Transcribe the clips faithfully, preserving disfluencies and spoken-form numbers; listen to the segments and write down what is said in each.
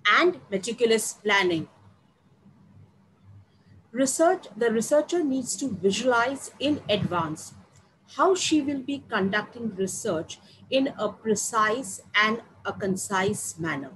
and meticulous planning. Research, the researcher needs to visualize in advance how she will be conducting research in a precise and a concise manner.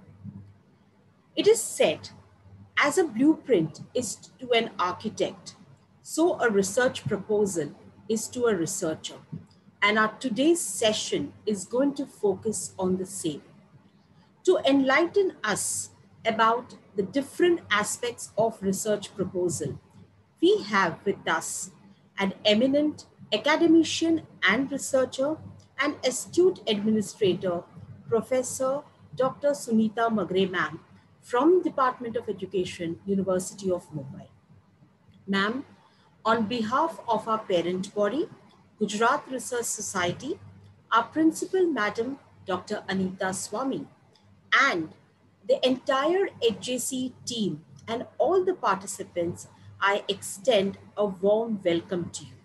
It is said, as a blueprint is to an architect, so a research proposal is to a researcher. And our today's session is going to focus on the same. To enlighten us about the different aspects of research proposal, we have with us an eminent academician and researcher and astute administrator, Professor Doctor Sunita Magre ma'am from Department of Education, University of Mumbai. Ma'am, on behalf of our parent body, Gujarat Research Society, our principal madam, Doctor Anita Swami, and the entire H J C team and all the participants, I extend a warm welcome to you.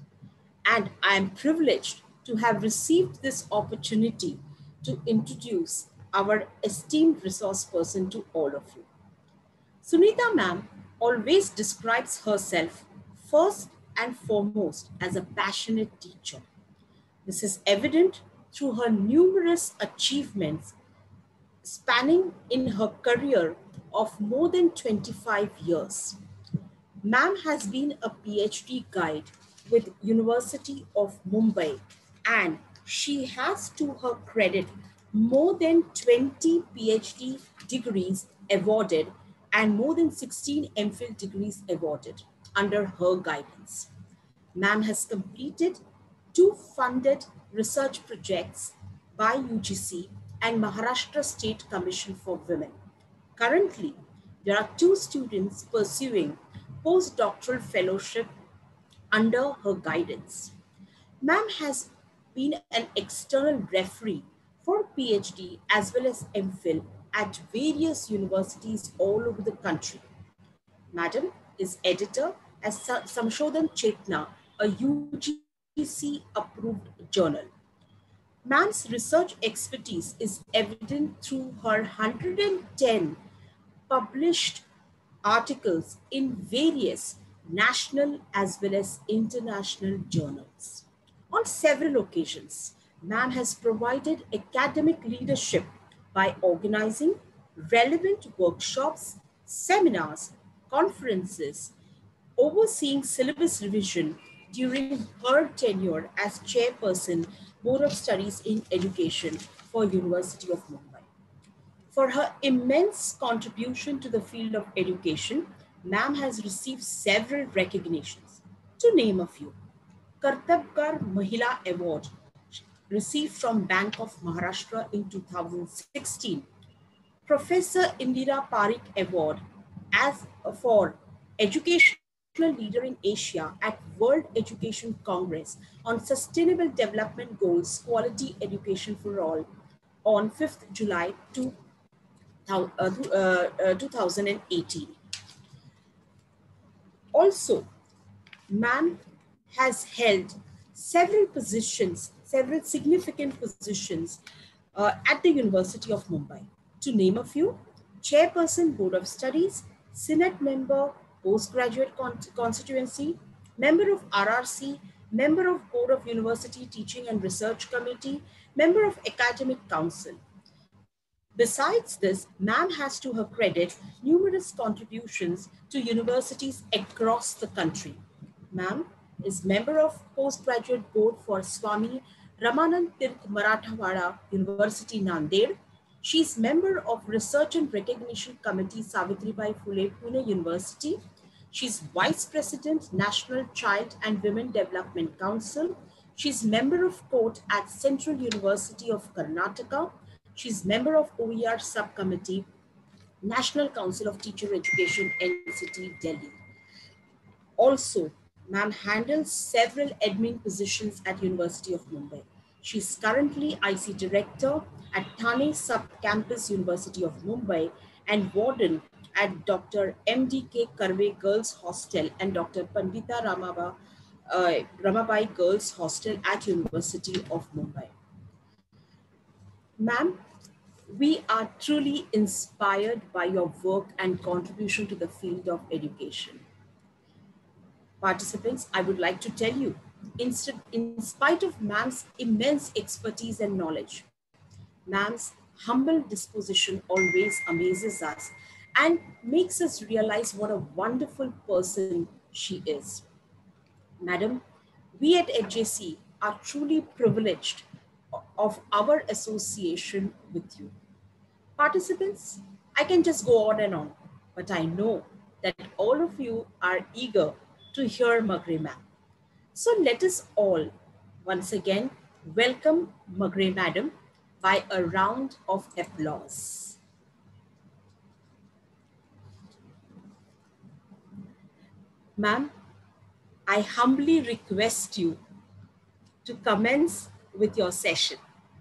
And I am privileged to have received this opportunity to introduce our esteemed resource person to all of you. Sunita ma'am always describes herself first and foremost as a passionate teacher. This is evident through her numerous achievements spanning in her career of more than twenty-five years. Ma'am has been a PhD guide with University of Mumbai, and she has to her credit more than twenty PhD degrees awarded and more than sixteen MPhil degrees awarded under her guidance. Ma'am has completed two funded research projects by U G C and Maharashtra State Commission for Women. Currently, there are two students pursuing postdoctoral fellowship under her guidance. Ma'am has been an external referee for PhD as well as MPhil at various universities all over the country. Madam is editor at Samshodhan Chetna, a U G C approved journal. Ma'am's research expertise is evident through her one hundred ten published articles in various national as well as international journals. On several occasions, ma'am has provided academic leadership by organizing relevant workshops, seminars, conferences, overseeing syllabus revision during her tenure as chairperson, Board of Studies in Education for University of Mumbai. For her immense contribution to the field of education, ma'am has received several recognitions. To name a few, Kartabkar Mahila Award, received from Bank of Maharashtra in two thousand sixteen. Professor Indira Parikh Award as for Educational Leader in Asia at World Education Congress on Sustainable Development Goals, Quality Education for All on fifth July two thousand eighteen. Also, ma'am has held several positions, several significant positions uh, at the University of Mumbai. To name a few, Chairperson Board of Studies, Senate Member, Postgraduate Con Constituency, Member of R R C, Member of Board of University Teaching and Research Committee, Member of Academic Council. Besides this, ma'am has to her credit numerous contributions to universities across the country. Ma'am is member of Postgraduate Board for Swami Ramanand Tirth Marathwada University, Nanded. She is member of Research and Recognition Committee, Savitribai Phule Pune University. She is Vice President, National Child and Women Development Council. She is member of court at Central University of Karnataka. She is member of O E R Subcommittee, National Council of Teacher Education, N C T, Delhi. Also, ma'am handles several admin positions at University of Mumbai. She is currently I C Director at Thane Sub-Campus, University of Mumbai, and Warden at Doctor M D K Karve Girls Hostel and Doctor Pandita Ramaba, uh, Ramabai Girls Hostel at University of Mumbai. Ma'am We are truly inspired by your work and contribution to the field of education. Participants, I would like to tell you, instead, in spite of ma'am's immense expertise and knowledge, ma'am's humble disposition always amazes us and makes us realize what a wonderful person she is. Madam, we at H J C are truly privileged of our association with you. Participants, I can just go on and on, but I know that all of you are eager to hear Magre ma'am. So let us all once again welcome Magre madam by a round of applause. Ma'am, I humbly request you to commence with your session.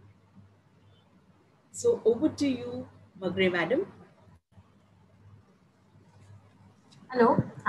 So over to you, Magre madam. Hello,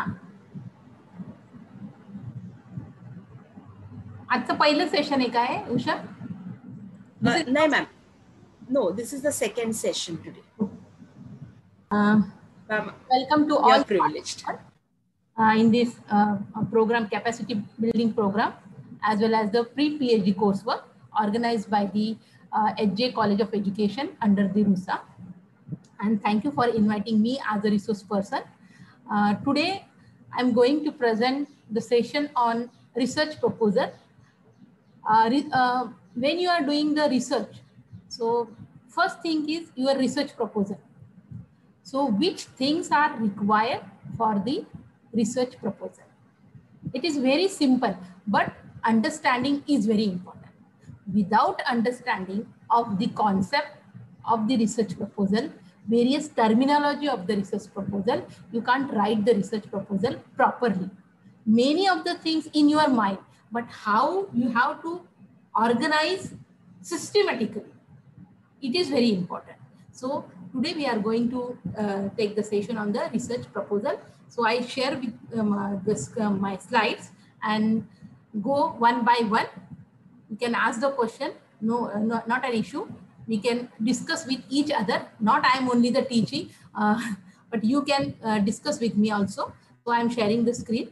आजचं पहिलं session आहे काय Usha? Uh, no, ma'am. No, this is the second session today. Uh, welcome to all privileged uh, in this uh, program, capacity building program, as well as the pre-PhD coursework organized by the uh, H J College of Education under the RUSA. And thank you for inviting me as a resource person. Uh, today, I'm going to present the session on research proposal. Uh, re uh, when you are doing the research, so first thing is your research proposal. So which things are required for the research proposal? It is very simple, but understanding is very important. Without understanding of the concept of the research proposal, various terminology of the research proposal, you can't write the research proposal properly. Many of the things in your mind, but how you have to organize systematically, it is very important. So today we are going to uh, take the session on the research proposal. So I share with um, uh, this uh, my slides and go one by one. You can ask the question, no, uh, no not an issue. We can discuss with each other. Not I am only the teaching, uh, but you can uh, discuss with me also. So I am sharing the screen.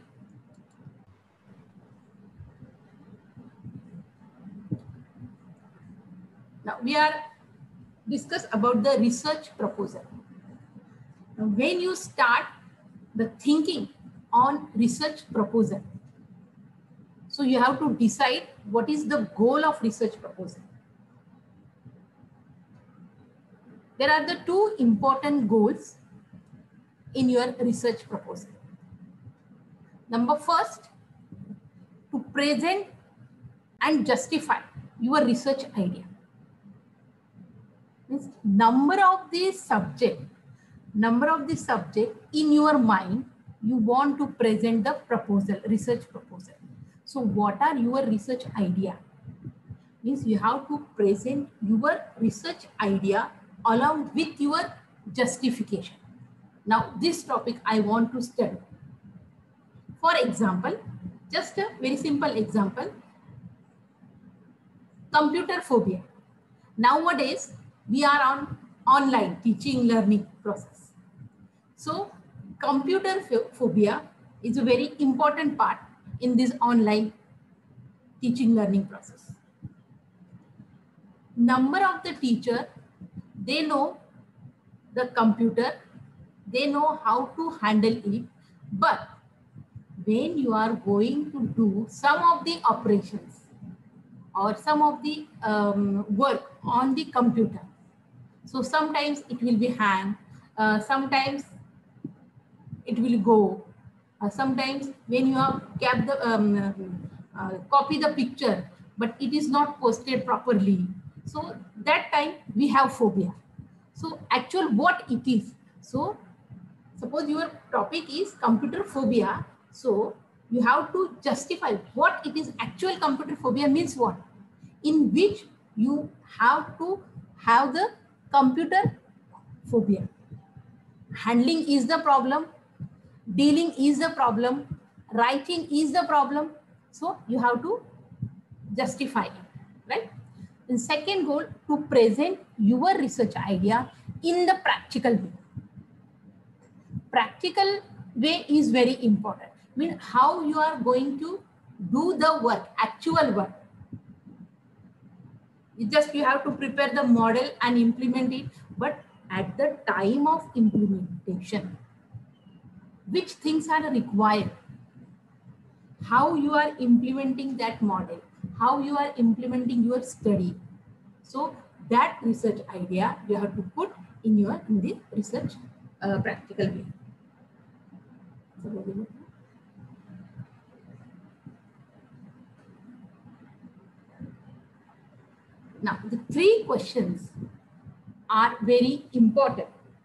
Now we are discuss about the research proposal. Now, when you start the thinking on research proposal, so you have to decide what is the goal of research proposal. There are the two important goals in your research proposal. Number first, to present and justify your research idea. Means number of the subject, number of the subject in your mind, you want to present the proposal, research proposal. So what are your research idea? Means you have to present your research idea along with your justification. Now this topic I want to study. For example, just a very simple example, computer phobia. Nowadays, we are on online teaching learning process. So computer phobia is a very important part in this online teaching learning process. Number of the teacher, they know the computer, they know how to handle it, but when you are going to do some of the operations or some of the um, work on the computer, so sometimes it will be hang, uh, sometimes it will go, uh, sometimes when you have kept the um, uh, copy the picture, but it is not posted properly. So that time we have phobia. So actual what it is. So suppose your topic is computer phobia. So you have to justify what it is. Actual computer phobia means what? In which you have to have the computer phobia. Handling is the problem, dealing is the problem, writing is the problem. So you have to justify it, right? And second goal, to present your research idea in the practical way. Practical way is very important. I mean, how you are going to do the work, actual work. You just you have to prepare the model and implement it, but at the time of implementation, which things are required, how you are implementing that model, how you are implementing your study. So that research idea you have to put in your in the research uh, practical way. Now the three questions are very important.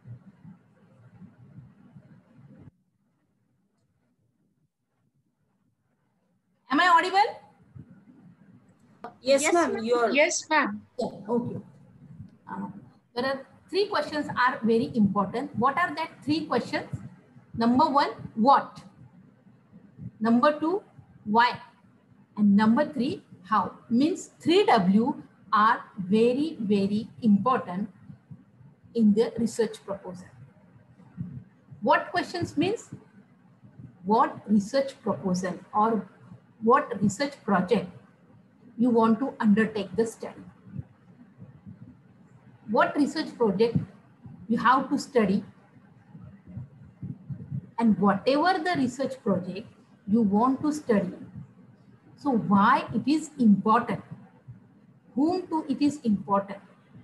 Am I audible? Yes, Yes, ma'am. You're yes, ma'am. Yeah, okay. Uh, there are three questions are very important. What are that three questions? Number one, what? Number two, why? And number three, how? Means three W are very, very important in the research proposal. What questions means? What research proposal or what research project you want to undertake the study? What research project you have to study, and whatever the research project you want to study, so why it is important, whom to it is important,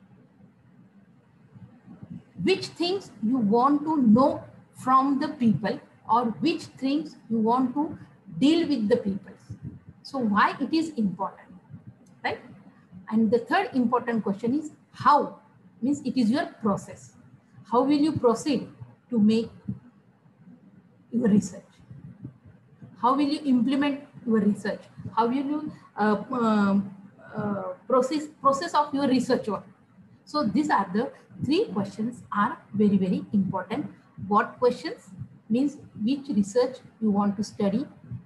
which things you want to know from the people, or which things you want to deal with the people. So why it is important, right? And the third important question is how, means it is your process. How will you proceed to make your research? How will you implement your research? How will you uh, um, uh, process process of your research work? So these are the three questions are very, very important. What questions means which research you want to study,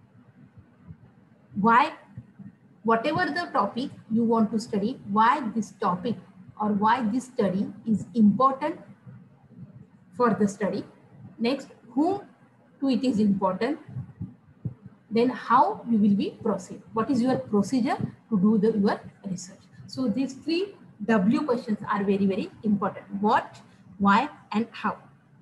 why, whatever the topic you want to study, why this topic or why this study is important for the study. Next, whom to it is important. Then how you will be proceed. What is your procedure to do the your research? So these three W questions are very, very important. What, why, and how.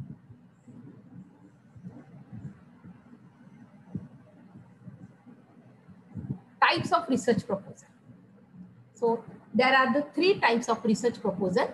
Types of research proposal. So there are the three types of research proposal.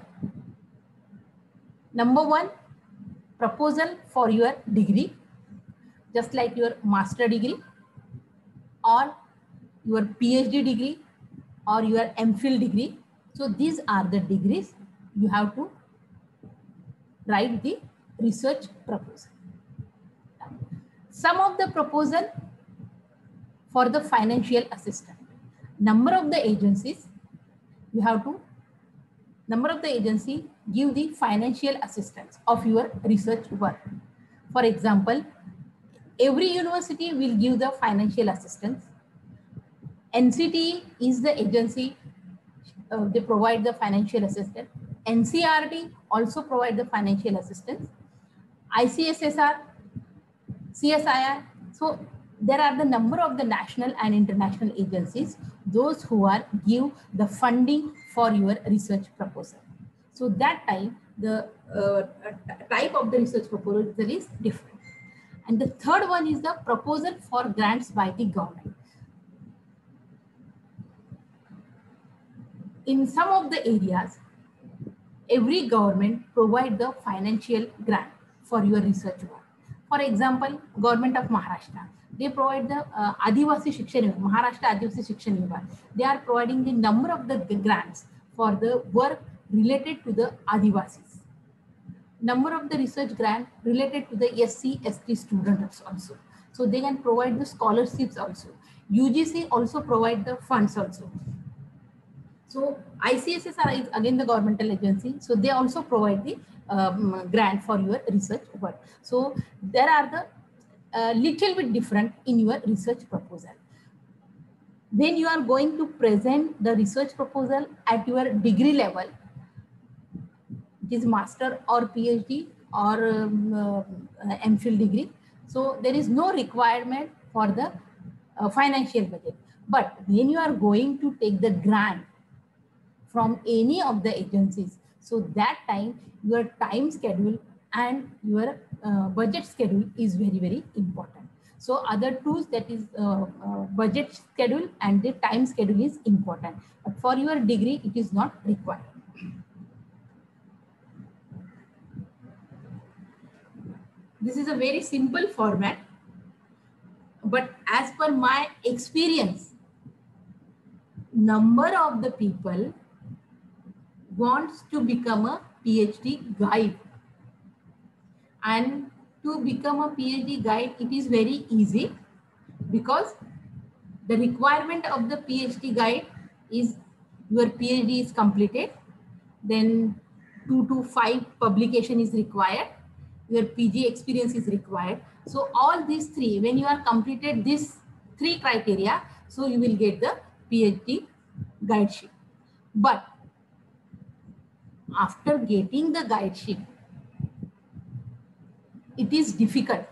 Number one, proposal for your degree, just like your master degree or your PhD degree or your MPhil degree. So these are the degrees you have to write the research proposal. Some of the proposal for the financial assistance. Number of the agencies you have to, number of the agency give the financial assistance of your research work. For example, every university will give the financial assistance. N C T is the agency, uh, they provide the financial assistance. N C R T also provide the financial assistance. I C S S R, C S I R. So there are the number of the national and international agencies, those who are give the funding for your research proposal. So that time the uh, type of the research proposal is different. And the third one is the proposal for grants by the government. In some of the areas, every government provide the financial grant for your research work. For example, government of Maharashtra, they provide the uh, Adivasi Shiksha, Maharashtra Adivasi Shiksha Vibhag. They are providing the number of the grants for the work related to the Adivasis. Number of the research grant related to the S C, S T students also. So they can provide the scholarships also. U G C also provide the funds also. So I C S S R is again the governmental agency. So they also provide the um, grant for your research work. So there are the uh, little bit different in your research proposal. when you are going to present the research proposal at your degree level, it is master or PhD or um, uh, MPhil degree. So there is no requirement for the uh, financial budget. But when you are going to take the grant from any of the agencies, so that time your time schedule and your uh, budget schedule is very, very important. So other tools, that is uh, uh, budget schedule and the time schedule is important. But for your degree, it is not required. This is a very simple format, but as per my experience, number of the people wants to become a PhD guide. And to become a PhD guide, it is very easy, because the requirement of the PhD guide is your PhD is completed, then two to five publication is required, your P G experience is required. So all these three, when you are completed this three criteria, so you will get the PhD guide sheet. But after getting the guide sheet, it is difficult,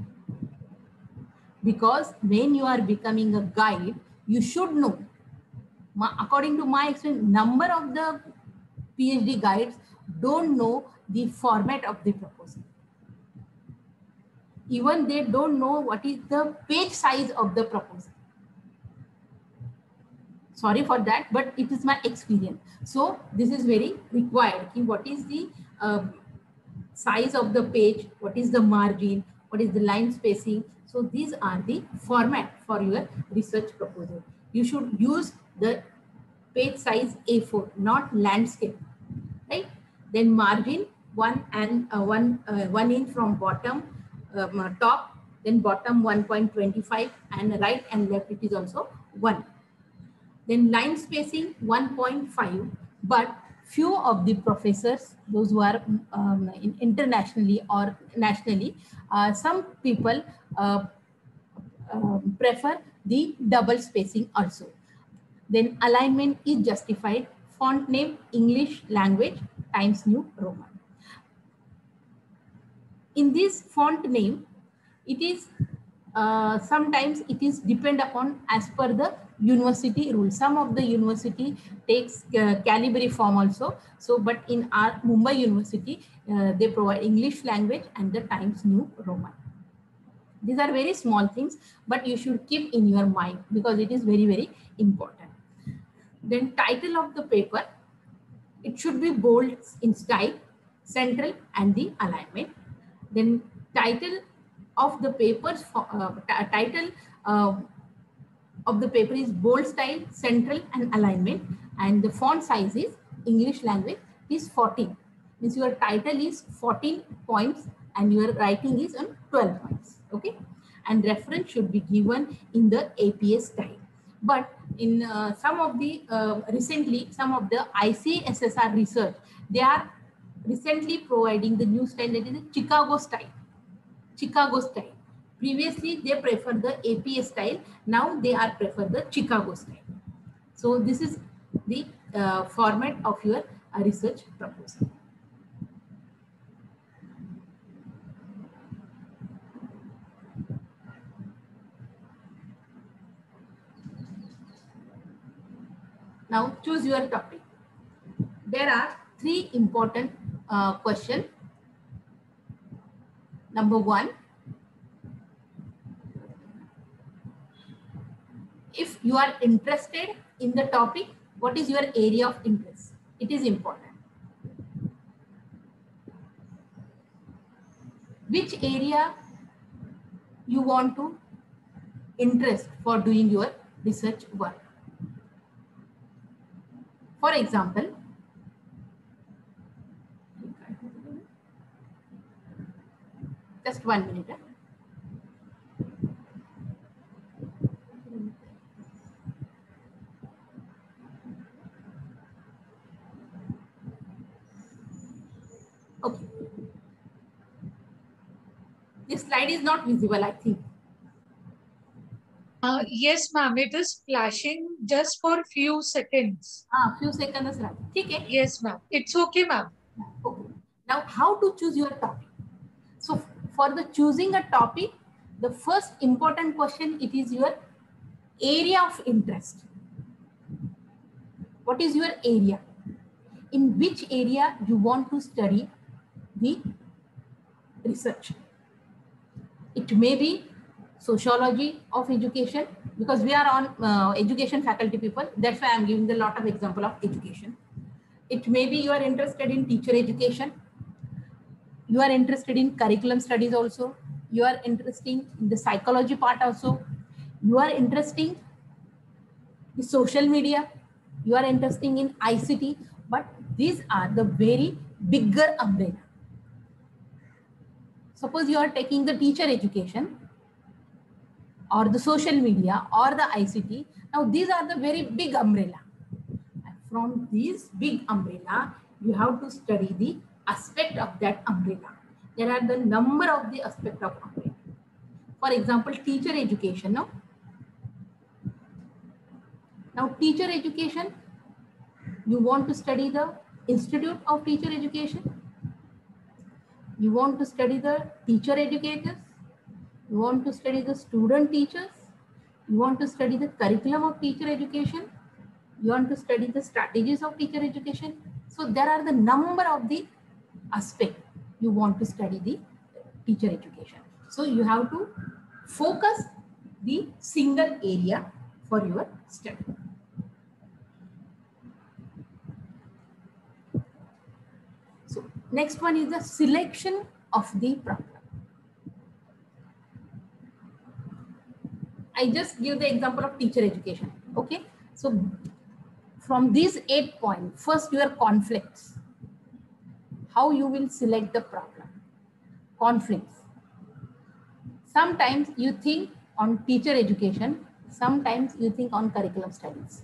because when you are becoming a guide, you should know, according to my experience, number of the PhD guides don't know the format of the proposal. Even they don't know what is the page size of the proposal. Sorry for that, but it is my experience. So this is very required. What is the uh, size of the page? What is the margin? What is the line spacing? So these are the format for your research proposal. You should use the page size A four, not landscape, right? Then margin one and uh, one uh, one inch from bottom, um, top, then bottom one point two five, and right and left it is also one. Then line spacing one point five, but few of the professors, those who are um, in internationally or nationally, uh, some people uh, uh, prefer the double spacing also. Then alignment is justified, font name English language Times New Roman. In this font name, it is uh, sometimes it is depend upon as per the university rule. Some of the university takes uh, Calibri form also. So, but in our Mumbai University, uh, they provide English language and the Times New Roman. These are very small things, but you should keep in your mind, because it is very, very important. Then title of the paper, it should be bold in style, central, and the alignment. Then title of the papers, uh, title uh, of the paper is bold style, central, and alignment. And the font size is English language is fourteen. Means your title is fourteen points and your writing is on twelve points. Okay. And reference should be given in the A P A style. But in uh, some of the uh, recently, some of the I C S S R research, they are recently providing the new style, that is the Chicago style. Chicago style. Previously, they prefer the A P A style. Now they are prefer the Chicago style. So this is the uh, format of your uh, research proposal. Now choose your topic. There are three important uh, questions. Number one, if you are interested in the topic, what is your area of interest? It is important. Which area you want to interest for doing your research work? For example, just one minute. Okay. This slide is not visible, I think. Uh, yes, ma'am. It is flashing just for few seconds. Ah, few seconds. Okay. Yes, ma'am. It's okay, ma'am. Okay. Now, how to choose your topic? So, for the choosing a topic, the first important question, it is your area of interest. What is your area? In which area you want to study the research? It may be sociology of education, because we are on uh, education faculty people. That's why I'm giving a lot of example of education. It may be you are interested in teacher education. You are interested in curriculum studies also. You are interested in the psychology part also. You are interested in social media. You are interested in I C T. But these are the very bigger umbrella. Suppose you are taking the teacher education or the social media or the I C T. Now these are the very big umbrella. From these big umbrella, you have to study the aspect of that umbrella. There are the number of the aspect of umbrella. For example, teacher education. No? Now teacher education, you want to study the Institute of Teacher Education. You want to study the teacher educators. You want to study the student teachers. You want to study the curriculum of teacher education. You want to study the strategies of teacher education. So there are the number of the aspect you want to study the teacher education. So you have to focus the single area for your study. So next one is the selection of the problem. I just give the example of teacher education. Okay. So from these eight points, first your conflicts. How you will select the problem. Conflicts. Sometimes you think on teacher education, sometimes you think on curriculum studies.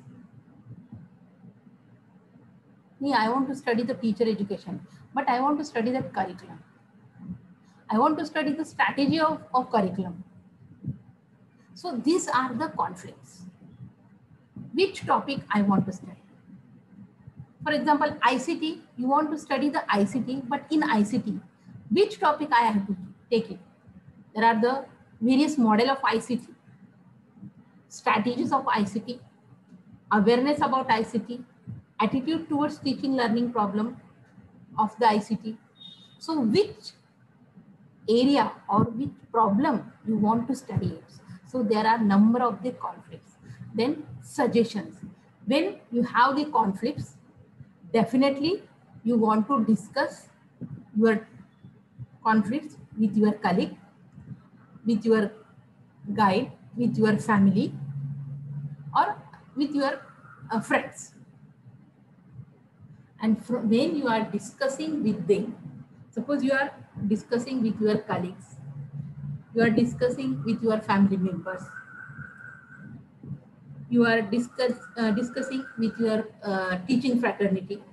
Yeah, I want to study the teacher education, but I want to study the curriculum. I want to study the strategy of, of curriculum. So these are the conflicts. Which topic I want to study? For example, I C T, you want to study the I C T, but in I C T, which topic I have to take it? There are the various model of I C T, strategies of I C T, awareness about I C T, attitude towards teaching learning problem of the I C T. So which area or which problem you want to study it? So there are number of the conflicts. Then suggestions. When you have the conflicts, definitely you want to discuss your conflicts with your colleague, with your guide, with your family, or with your uh, friends. And from when you are discussing with them, suppose you are discussing with your colleagues, you are discussing with your family members, you are discuss, uh, discussing with your uh, teaching fraternity.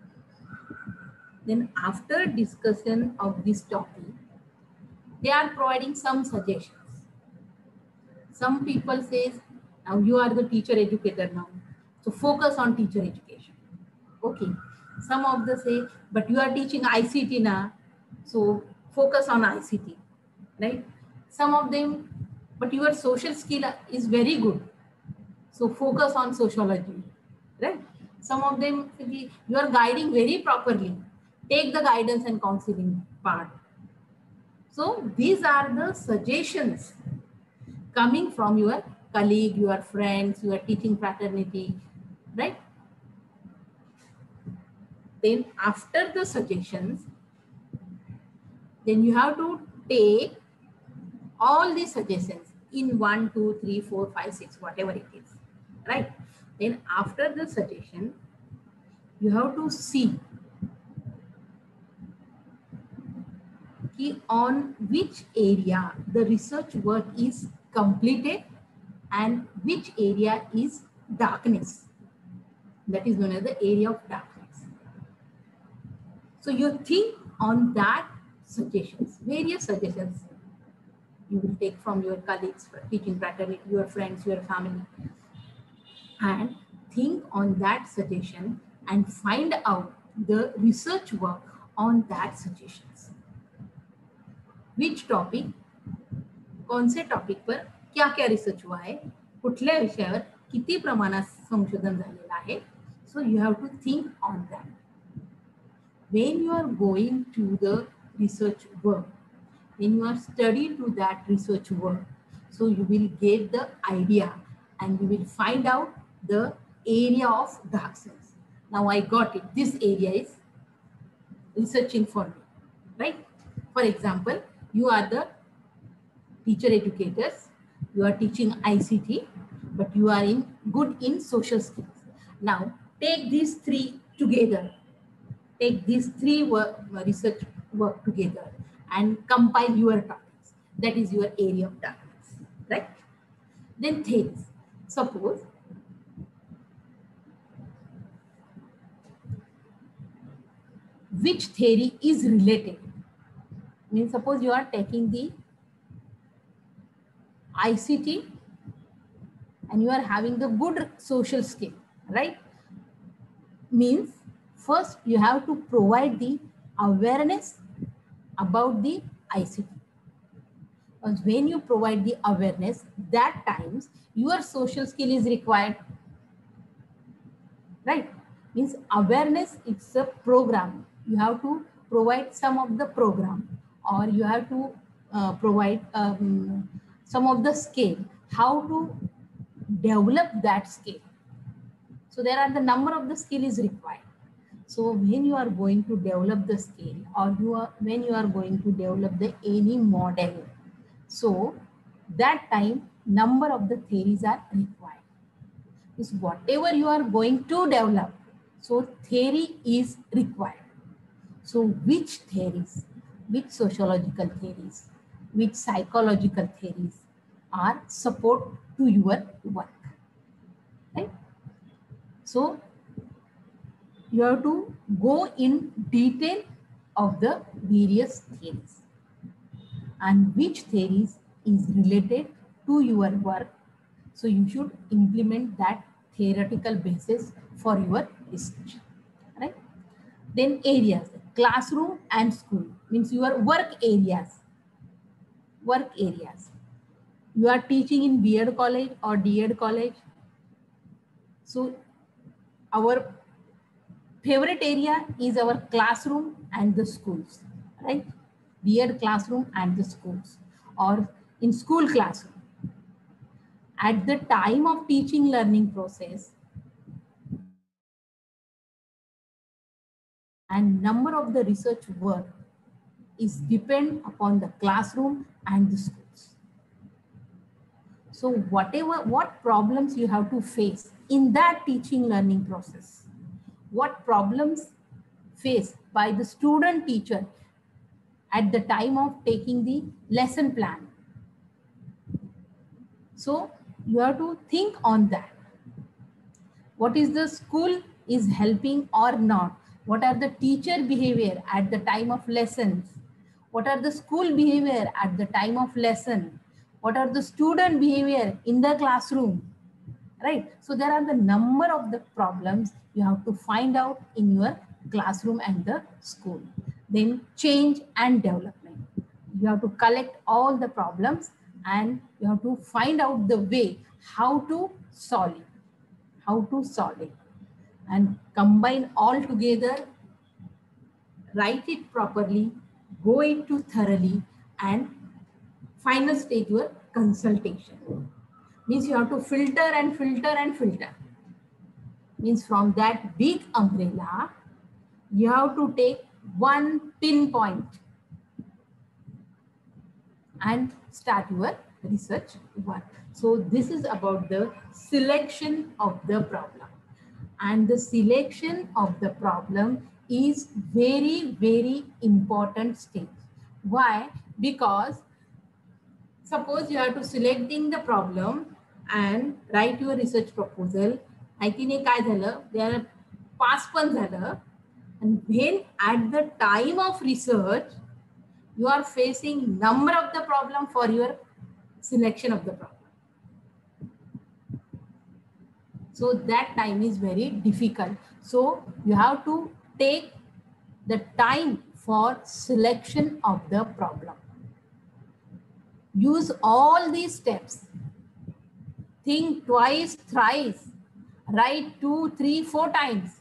Then after discussion of this topic, they are providing some suggestions. Some people say, now you are the teacher educator now, so focus on teacher education. Okay. Some of them say, but you are teaching I C T now, so focus on I C T, right? Some of them, but your social skill is very good, so focus on sociology, right? Some of them, you are guiding very properly, take the guidance and counseling part. So these are the suggestions coming from your colleague, your friends, your teaching fraternity, right? Then after the suggestions, then you have to take all the suggestions in one, two, three, four, five, six, whatever it is, right? Then after the suggestion, you have to see on which area the research work is completed and which area is darkness. That is known as the area of darkness. So you think on that suggestions, various suggestions you will take from your colleagues, teaching fraternity, your friends, your family, and think on that suggestion and find out the research work on that suggestions. Which topic, कौन से topic पर क्या क्या research हुआ है, कुठल्या विषयावर किती प्रमाणात संशोधन झालेलं आहे. So you have to think on that. When you are going to the research work, when you are studying to that research work, so you will get the idea and you will find out the area of dark cells. Now I got it. This area is researching for me, right? For example, you are the teacher educators, you are teaching I C T, but you are in good in social skills. Now take these three together. Take these three work, research work together and compile your topics. That is your area of darkness, right? Then theories. Suppose which theory is related. I mean, suppose you are taking the I C T and you are having the good social skill, right? Means first you have to provide the awareness about the I C T. Because when you provide the awareness, that times your social skill is required, right? Means awareness, it's a program. You have to provide some of the program, or you have to uh, provide um, some of the skill, how to develop that skill. So there are the number of the skill is required. So when you are going to develop the skill, or you are when you are going to develop the any model, so that time number of the theories are required. Is whatever you are going to develop, so theory is required. So which theories, which sociological theories, which psychological theories are support to your work, right? So you have to go in detail of the various theories and which theories is related to your work. So you should implement that theoretical basis for your research, right? Then areas, classroom and school, means your work areas, work areas. You are teaching in B Ed college or D Ed college. So our favorite area is our classroom and the schools, right? B Ed classroom and the schools, or in school classroom. At the time of teaching learning process, and number of the research work is depend upon the classroom and the schools. So whatever, what problems you have to face in that teaching learning process, what problems faced by the student teacher at the time of taking the lesson plan. So you have to think on that. What is the school is helping or not? What are the teacher behavior at the time of lessons? What are the school behavior at the time of lesson? What are the student behavior in the classroom? Right? So there are the number of the problems you have to find out in your classroom and the school. Then change and development. You have to collect all the problems and you have to find out the way how to solve it, how to solve it, and combine all together, write it properly, go into thoroughly, and final stage your consultation. Means you have to filter and filter and filter. Means from that big umbrella, you have to take one pinpoint and start your research work. So this is about the selection of the problem. And the selection of the problem is very, very important stage. Why? Because suppose you have to selecting the problem and write your research proposal. माहितीने काय झालं, there pass पण झालं, and when at the time of research You are facing number of the problem for your selection of the problem. So that time is very difficult. So you have to take the time for selection of the problem. Use all these steps. Think twice, thrice. Write two, three, four times.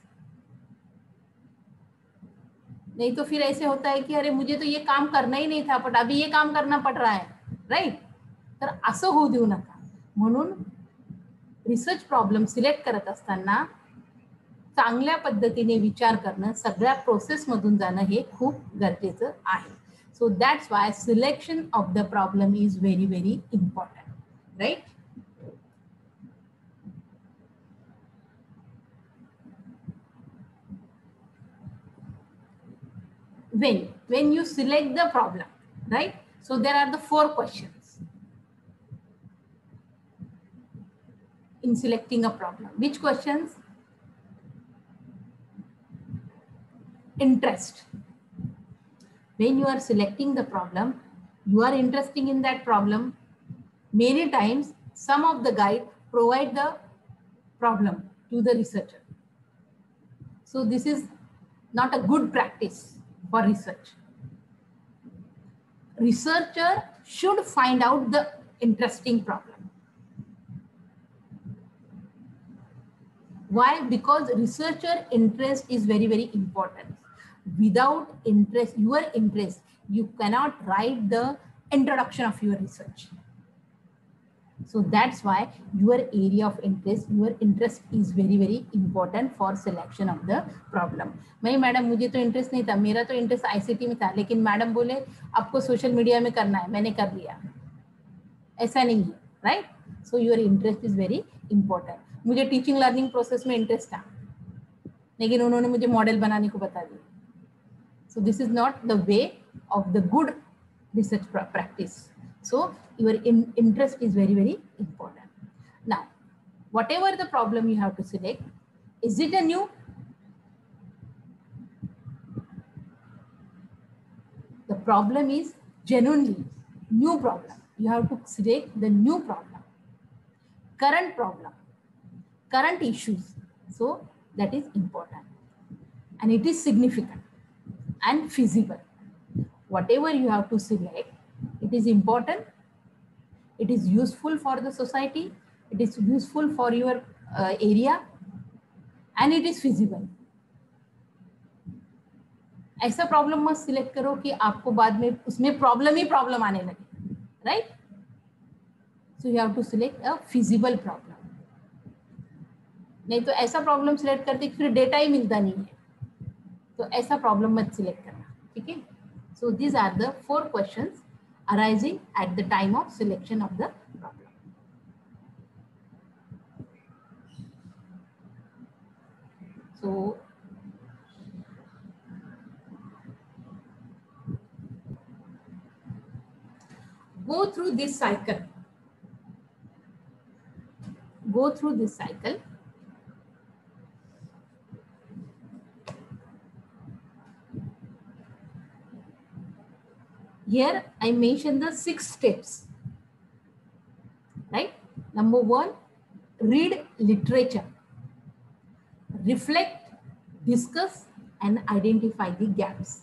नहीं तो फिर ऐसे होता है कि अरे मुझे तो ये काम करना ही नहीं था पण अभी ये काम करना पड़ रहा है, राइट? तर असं होऊ देऊ नका. म्हणून रिसर्च प्रॉब्लेम सिलेक्ट करत असताना चांगल्या पद्धतीने विचार करणं, सगळ्या प्रोसेस मधून जाणं हे खूप गरजेचं आहे. So that's why selection of the problem is very very important, right? When when you select the problem, right? So there are the four questions in selecting a problem. Which questions? Interest. When you are selecting the problem, you are interested in that problem. Many times some of the guide provide the problem to the researcher. So this is not a good practice for research. Researcher should find out the interesting problem. Why? Because researcher interest is very, very important. Without interest, your interest, you cannot write the introduction of your research. So that's why your area of interest, your interest is very, very important for selection of the problem. मैं madam मुझे तो interest नहीं था, मेरा तो interest ICT में था, लेकिन मैडम बोले आपको सोशल मीडिया में करना है, मैंने कर लिया. ऐसा नहीं है, right? So your interest is very important. मुझे टीचिंग लर्निंग प्रोसेस में इंटरेस्ट था, लेकिन उन्होंने मुझे मॉडल बनाने को बता दिया. So this is not the way of the good research practice. So your in, interest is very, very important. Now, whatever the problem you have to select, is it a new? The problem is genuinely new problem. You have to select the new problem, current problem, current issues. So that is important. And it is significant and feasible. Whatever you have to select, it is important, it is useful for the society, it is useful for your uh, area, and it is feasible. ऐसा problem मत select करो कि आपको बाद में उसमें problem ही problem आने लगे, right? So you have to select a feasible problem. नहीं तो ऐसा प्रॉब्लम सिलेक्ट करते फिर डेटा ही मिलता नहीं है, तो ऐसा प्रॉब्लम मत सिलेक्ट करना, ठीक है? So these are the four questions arising at the time of selection of the problem. So go through this cycle. Go through this cycle. Here I mentioned the six steps, right? Number one, read literature, reflect, discuss, and identify the gaps.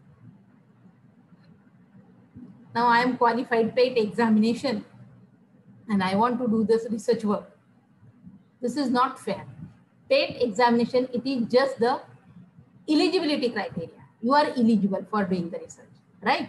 Now I am qualified P E T examination and I want to do this research work. This is not fair. P E T examination, it is just the eligibility criteria. You are eligible for doing the research, right?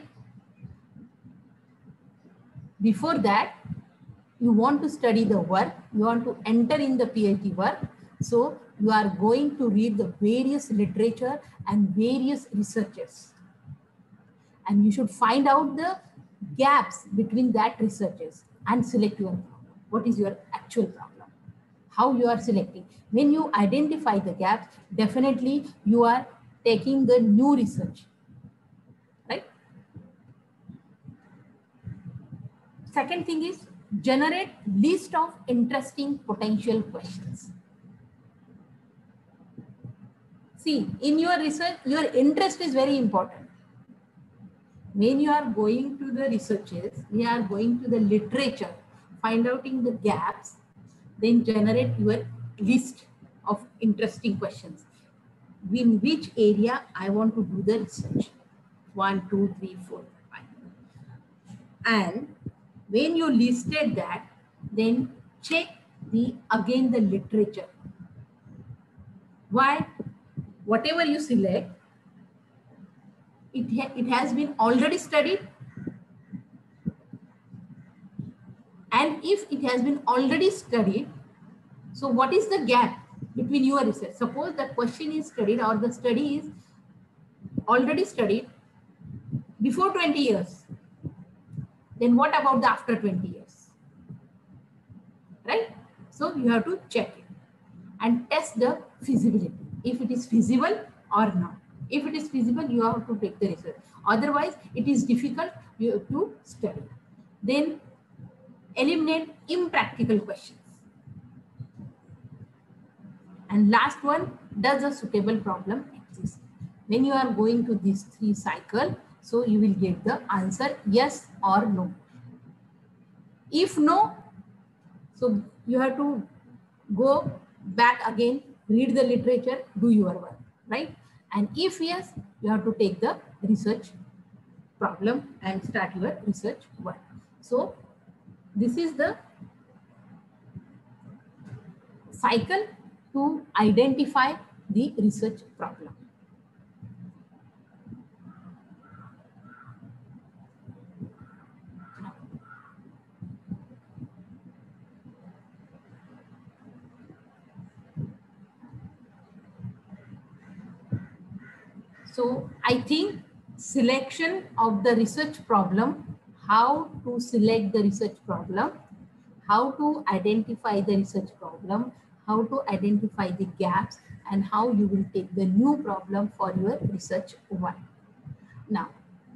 Before that, you want to study the work, you want to enter in the PhD work. So you are going to read the various literature and various researches. And you should find out the gaps between that researches and select your problem. What is your actual problem? How you are selecting? When you identify the gaps, definitely you are taking the new research. Second thing is generate list of interesting potential questions. See, in your research, your interest is very important. when you are going to the researches, we are going to the literature, find out in the gaps, then generate your list of interesting questions. In which area I want to do the research. One, two, three, four, five. And when you listed that, then check the again the literature. Why? Whatever you select, it, ha it has been already studied. And if it has been already studied, so what is the gap between your research? Suppose the question is studied or the study is already studied before twenty years. Then what about the after twenty years? Right? So you have to check it and test the feasibility. If it is feasible or not. If it is feasible, you have to take the research. Otherwise, it is difficult you have to study. Then eliminate impractical questions. And last one, does a suitable problem exist? When you are going to these three cycles, so you will get the answer yes or no. If no, so you have to go back again, read the literature, do your work, right? And if yes, you have to take the research problem and start your research work. So this is the cycle to identify the research problem. So I think selection of the research problem, how to select the research problem, how to identify the research problem, how to identify the gaps, and how you will take the new problem for your research one. Now,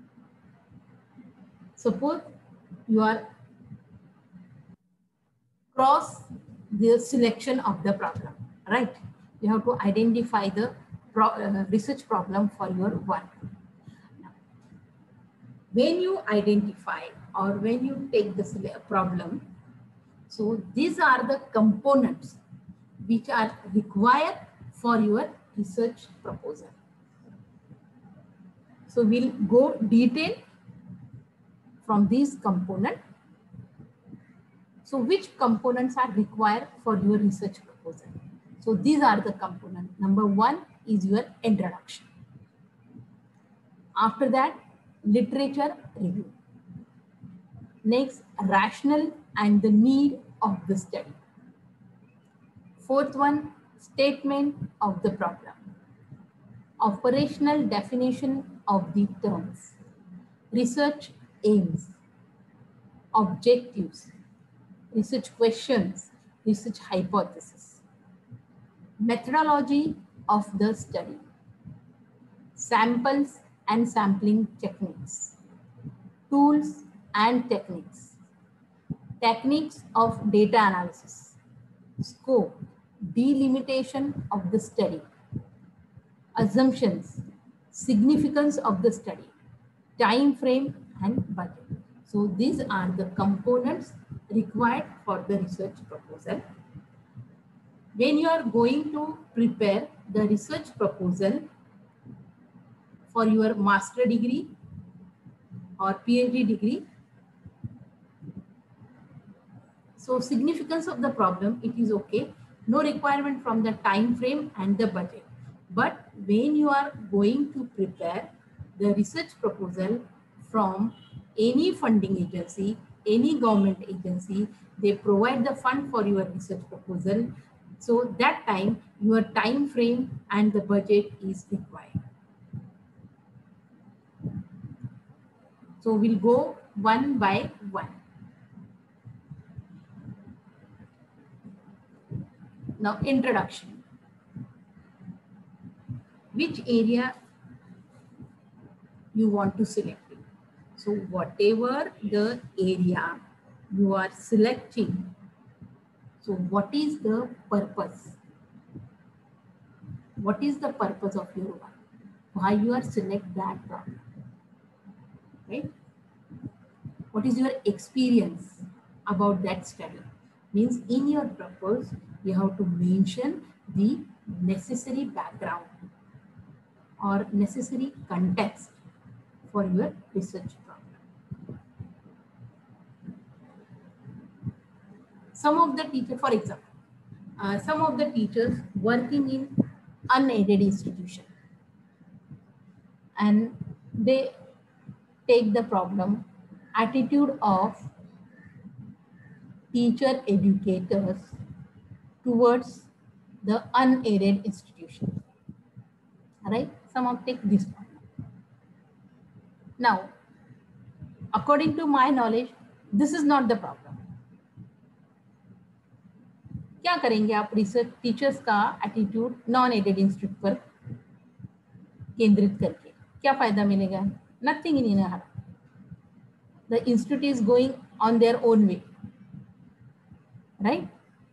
suppose you are cross the selection of the problem, right? You have to identify the pro uh, research problem for your one. Now, when you identify or when you take the problem, so these are the components which are required for your research proposal. So we'll go detail from these components. So which components are required for your research proposal? So these are the components. Number one is your introduction. After that, literature review. Next, rationale and the need of the study. Fourth one, statement of the problem. Operational definition of the terms. Research aims. Objectives. Research questions. Research hypothesis. Methodology of the study. Samples and sampling techniques. Tools and techniques. Techniques of data analysis. Scope. Delimitation of the study. Assumptions. Significance of the study. Time frame and budget. So these are the components required for the research proposal. When you are going to prepare the research proposal for your master degree or PhD degree, so significance of the problem, it is okay. No requirement from the time frame and the budget. But when you are going to prepare the research proposal from any funding agency, any government agency, they provide the fund for your research proposal. So that time your time frame and the budget is required. So we'll go one by one. Now, introduction. Which area you want to select it? So whatever the area you are selecting, so what is the purpose? What is the purpose of your work? Why you are select that problem? right? What is your experience about that study? Means in your purpose, you have to mention the necessary background or necessary context for your research problem. Some of the teachers, for example, uh, some of the teachers working in unaided institution, and they take the problem attitude of teacher educators towards the unaided institution. All right, some of take this problem. Now, according to my knowledge, this is not the problem. क्या करेंगे आप research teachers का attitude non aided institute पर केंद्रित करके क्या फायदा मिलेगा? Nothing in in the institute is going on their own way, right?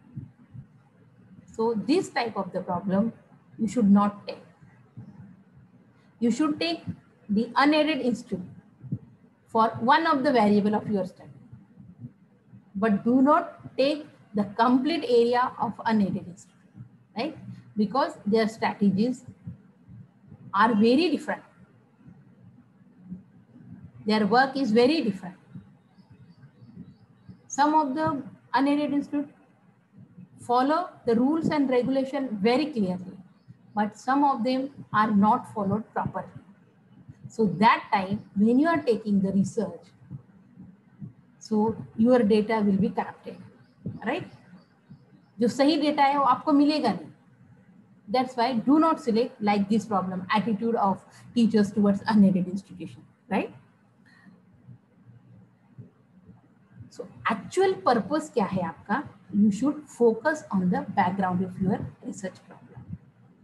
So this type of the problem you should not take. You should take the unaided institute for one of the variable of your study, but do not take the complete area of unaided institute, right? Because their strategies are very different. Their work is very different. Some of the unaided institute follow the rules and regulation very clearly, but some of them are not followed properly. So that time when you are taking the research, so your data will be corrupted, right? जो सही data है वो आपको मिलेगा नहीं. That's why do not select like this problem, attitude of teachers towards unaided institution, right? So actual purpose क्या है आपका? You should focus on the background of your research problem.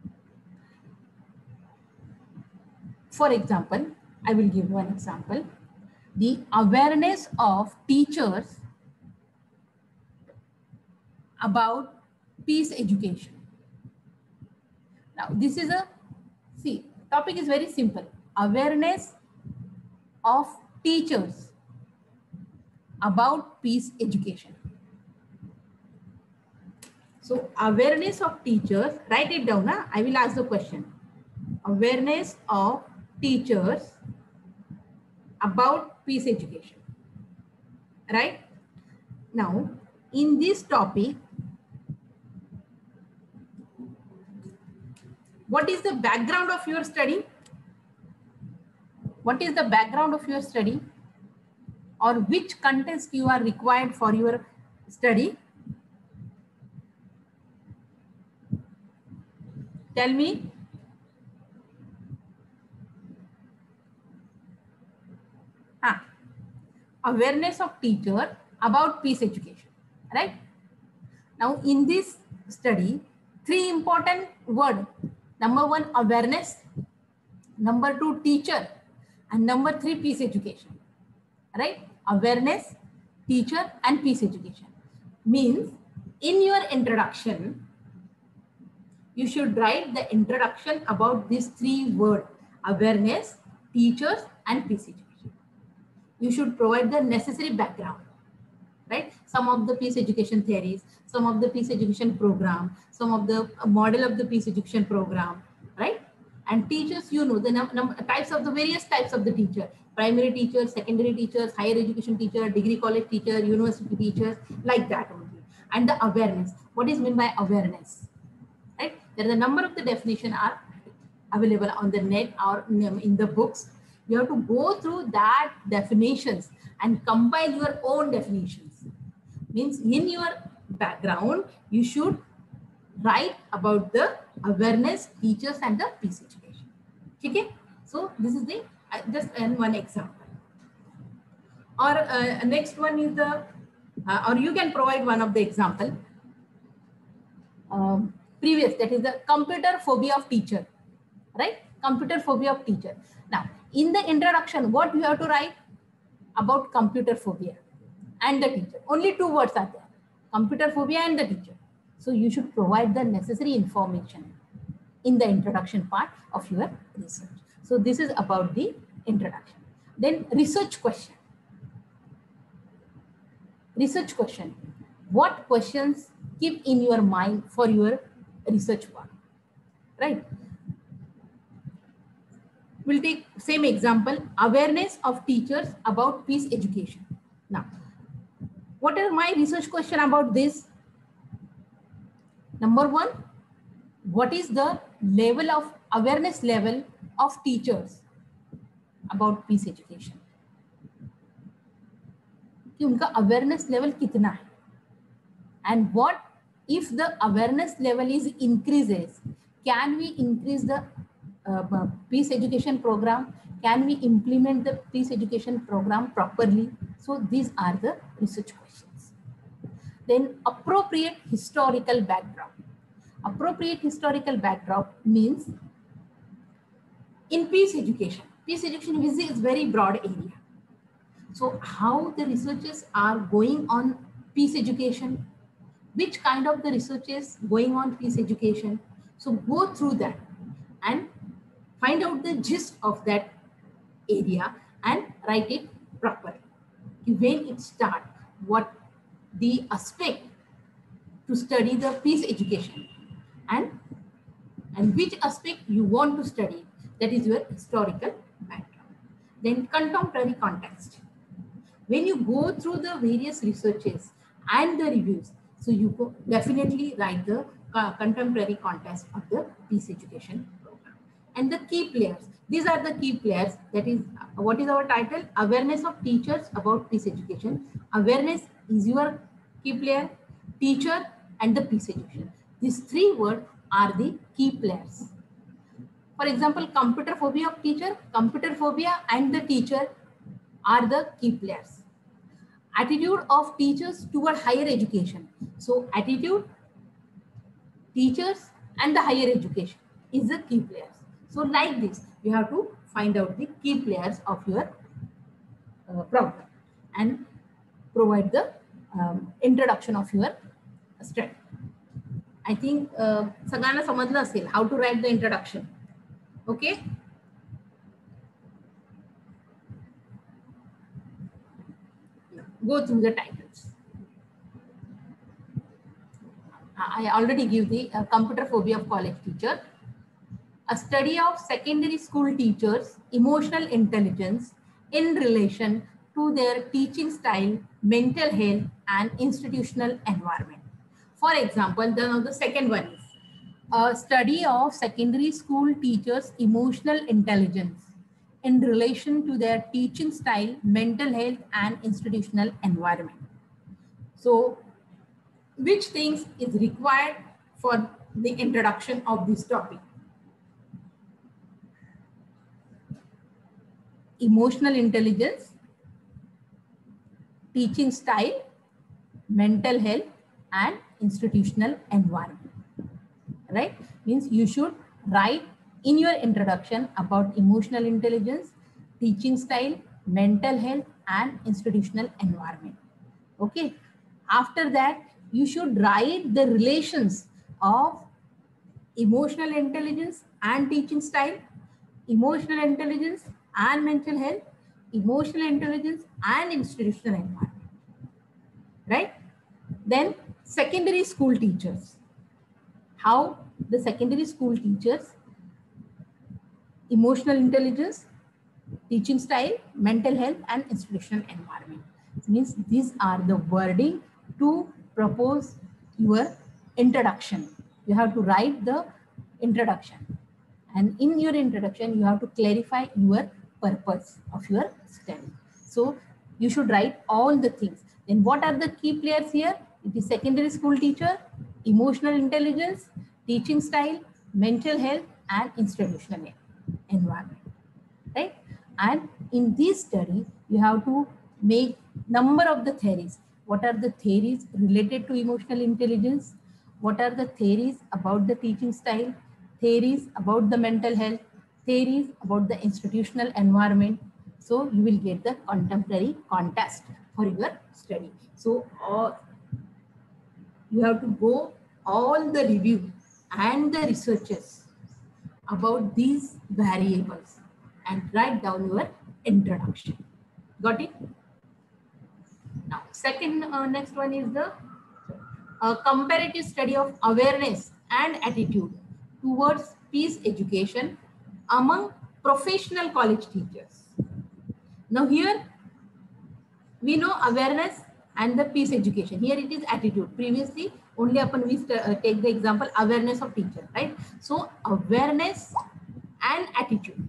For example, I will give one example. The awareness of teachers about peace education. Now, this is a, see, topic is very simple. Awareness of teachers about peace education. So, awareness of teachers, write it down. Huh? I will ask the question. Awareness of teachers about peace education. Right? Now, in this topic, what is the background of your study? What is the background of your study? Or which context you are required for your study? Tell me. Ah, awareness of teacher about peace education, right? Now, in this study, three important words. Number one, awareness. Number two, teacher. And number three, peace education, right? Awareness, teacher, and peace education. Means, in your introduction, you should write the introduction about these three words: awareness, teachers, and peace education. You should provide the necessary background, right? Some of the peace education theories, some of the peace education program, some of the model of the peace education program, right? And teachers, you know, the num num types of the various types of the teacher: primary teachers, secondary teachers, higher education teacher, degree college teacher, university teachers, like that only. And the awareness, what is meant by awareness? Right? There are a number of the definition are available on the net or in the books. You have to go through that definitions and compile your own definitions. Means in your background, you should write about the awareness, teachers, and the peace education. Okay? So this is the uh, just uh, one example. Or uh, next one is the, uh, or you can provide one of the example. Um, previous, that is the computer phobia of teacher, right? Computer phobia of teacher. Now, in the introduction, what you have to write about computer phobia and the teacher? Only two words are there: computer phobia and the teacher. So you should provide the necessary information in the introduction part of your research. So this is about the introduction. Then research question. Research question. What questions keep in your mind for your research work, right? We'll take same example, awareness of teachers about peace education. Now, what are my research question about this? Number one, what is the level of awareness level of teachers about peace education? कि उनका awareness level कितना है? And what if the awareness level is increases? Can we increase the uh, peace education program? Can we implement the peace education program properly? So these are the research questions. Then appropriate historical background. Appropriate historical backdrop means in peace education, peace education is a very broad area. So how the researchers are going on peace education, which kind of the research is going on peace education. So go through that and find out the gist of that area and write it properly. When it starts, what the aspect to study the peace education and, and which aspect you want to study, that is your historical background. Then contemporary context. When you go through the various researches and the reviews, so you go definitely write the uh, contemporary context of the peace education program. And the key players, these are the key players, that is, uh, what is our title? Awareness of teachers about peace education. Awareness is your key player, teacher and the peace education. These three words are the key players. For example, computer phobia of teacher, computer phobia and the teacher are the key players. Attitude of teachers toward higher education. So attitude, teachers and the higher education is the key players. So like this, you have to find out the key players of your uh, program and provide the um, introduction of your study. I think uh, सगळ्यांना समजलं असेल how to write the introduction. Okay. Go through the titles. I already give the uh, computer phobia of college teacher. A study of secondary school teachers' emotional intelligence in relation to their teaching style, mental health, and institutional environment. For example, the, the second one is a study of secondary school teachers' emotional intelligence in relation to their teaching style, mental health, and institutional environment. So, which things is required for the introduction of this topic? Emotional intelligence, teaching style, mental health, and institutional environment. Right? Means you should write in your introduction about emotional intelligence, teaching style, mental health, and institutional environment. Okay. After that, you should write the relations of emotional intelligence and teaching style, emotional intelligence and mental health, emotional intelligence and institutional environment. Right? Then secondary school teachers. How the secondary school teachers, emotional intelligence, teaching style, mental health, and institutional environment. It means these are the wording to propose your introduction. You have to write the introduction. And in your introduction, you have to clarify your purpose of your study. So you should write all the things. Then what are the key players here? It is secondary school teacher, emotional intelligence, teaching style, mental health, and institutional environment, right? And in this study, you have to make number of the theories. What are the theories related to emotional intelligence? What are the theories about the teaching style? Theories about the mental health? Theories about the institutional environment? So you will get the contemporary context for your study. So uh, you have to go all the review and the researches about these variables and write down your introduction. Got it? Now, second, uh, next one is the uh, comparative study of awareness and attitude towards peace education among professional college teachers. Now here, we know awareness and the peace education. Here it is attitude. Previously, only upon we uh, take the example awareness of teacher, right? So awareness and attitude,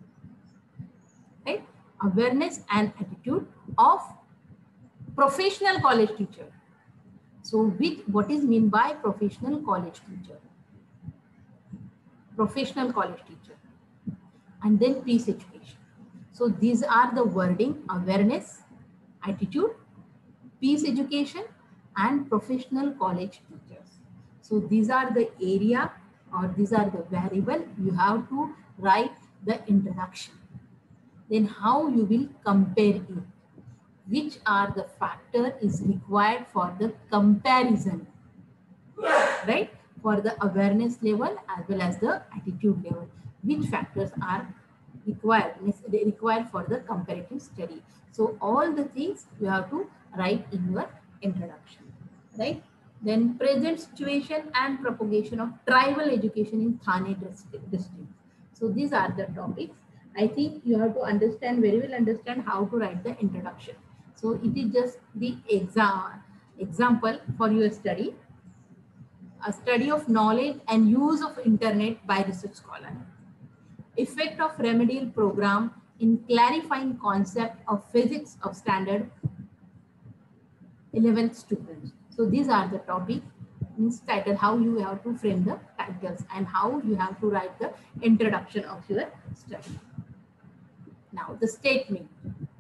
right? Awareness and attitude of professional college teacher. So which, what is mean by professional college teacher? Professional college teacher. And then peace education. So these are the wording: awareness, attitude, peace education, and professional college teachers. So these are the area, or these are the variable you have to write the introduction. Then how you will compare it? Which are the factor is required for the comparison, right? For the awareness level as well as the attitude level. Which factors are required, required for the comparative study? So all the things you have to write in your introduction, right? Then present situation and propagation of tribal education in Thane district. So these are the topics. I think you have to understand, very well understand how to write the introduction. So it is just the exam, example for your study. A study of knowledge and use of internet by research scholar. Effect of remedial program in clarifying concept of physics of standard eleventh students. So these are the topic, means title, how you have to frame the titles and how you have to write the introduction of your study. Now the statement.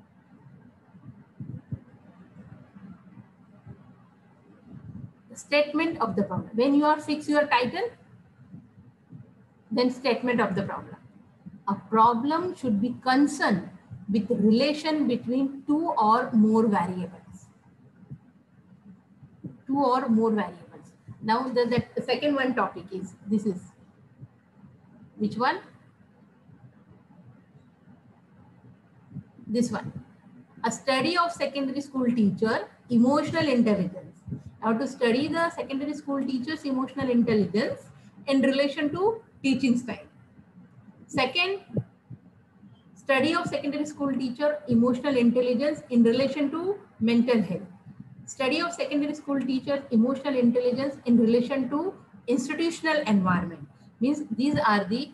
The statement of the problem. When you are fix your title, then statement of the problem. A problem should be concerned with relation between two or more variables. Two or more variables. Now the, the second one topic is, this is, which one? This one. A study of secondary school teacher, emotional intelligence. Now to study the secondary school teacher's emotional intelligence in relation to teaching style. Second, study of secondary school teacher emotional intelligence in relation to mental health. Study of secondary school teacher emotional intelligence in relation to institutional environment. Means these are the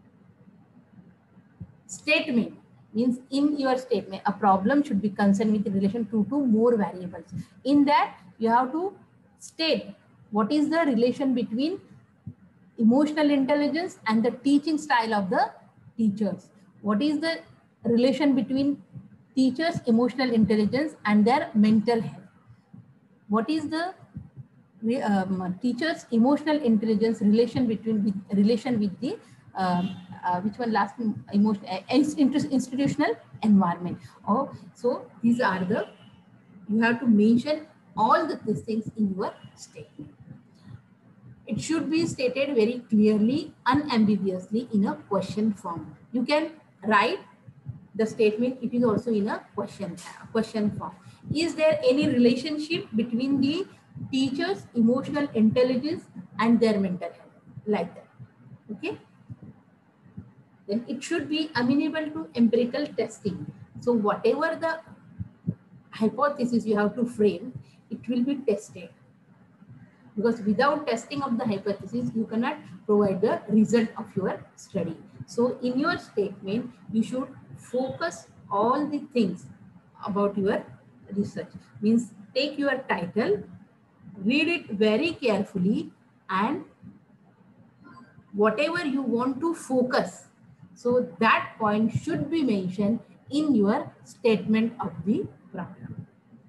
statement. Means in your statement, a problem should be concerned with relation to two more variables. In that, you have to state what is the relation between emotional intelligence and the teaching style of the teachers. What is the relation between teachers' emotional intelligence and their mental health? What is the um, teachers' emotional intelligence relation between with, relation with the um, uh, which one last emotion uh, institutional environment? Oh, so these are the, you have to mention all the these things in your statement. It should be stated very clearly, unambiguously in a question form. You can write the statement, it is also in a question, uh, question form. Is there any relationship between the teacher's emotional intelligence and their mental health? Like that. Okay. Then it should be amenable to empirical testing. So whatever the hypothesis you have to frame, it will be tested. Because without testing of the hypothesis, you cannot provide the result of your study. So in your statement, you should focus all the things about your research. Means take your title, read it very carefully, and whatever you want to focus, so that point should be mentioned in your statement of the problem.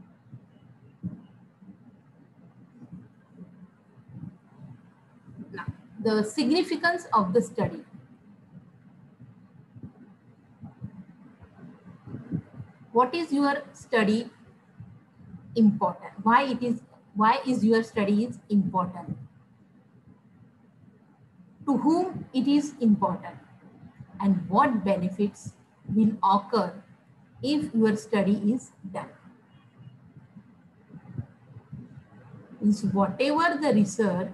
Now, the significance of the study. What is your study important? Why it is, why is your study is important? To whom it is important? And what benefits will occur if your study is done. Means whatever the research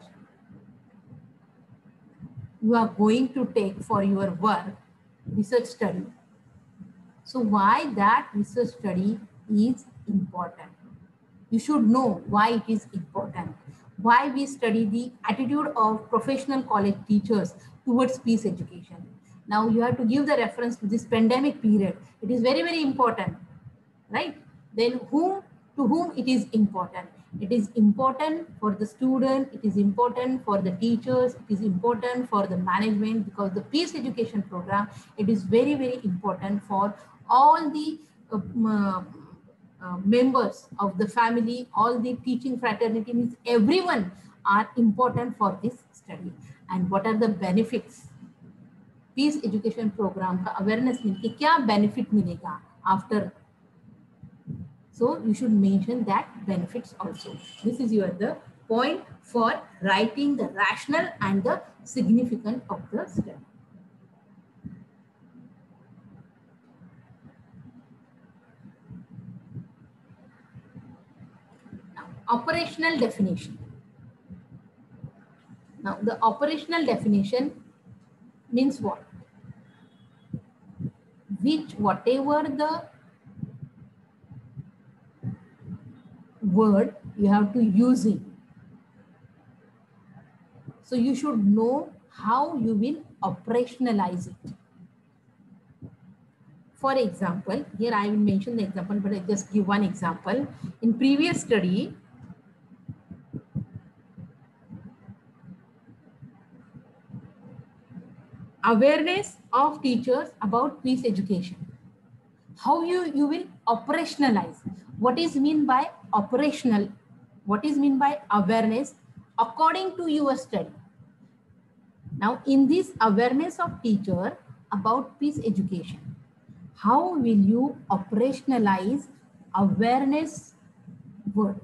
you are going to take for your work, research study. So why that research study is important? You should know why it is important. Why we study the attitude of professional college teachers towards peace education. Now you have to give the reference to this pandemic period. It is very, very important, right? Then whom, to whom it is important? It is important for the student, it is important for the teachers, it is important for the management, because the peace education program, it is very, very important for all the uh, uh, members of the family, all the teaching fraternity, means everyone are important for this study. And what are the benefits? Peace education program का awareness मिलके क्या benefit मिलेगा after? So you should mention that benefits also. This is your the point for writing the rationale and the significance of the study. Now, operational definition. Now the operational definition means what? Which whatever the word you have to use it. So you should know how you will operationalize it. For example, here I will mention the example, but I just give one example. In previous study, awareness of teachers about peace education. How you, you will operationalize. What is mean by operational? What is mean by awareness according to your study? Now, in this awareness of teacher about peace education, how will you operationalize awareness word?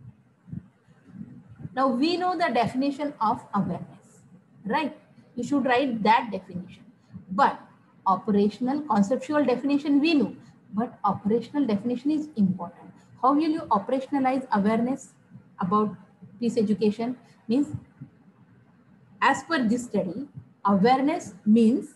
Now, we know the definition of awareness, right? You should write that definition. But operational, conceptual definition we know, but operational definition is important. How will you operationalize awareness about peace education? Means, as per this study, awareness means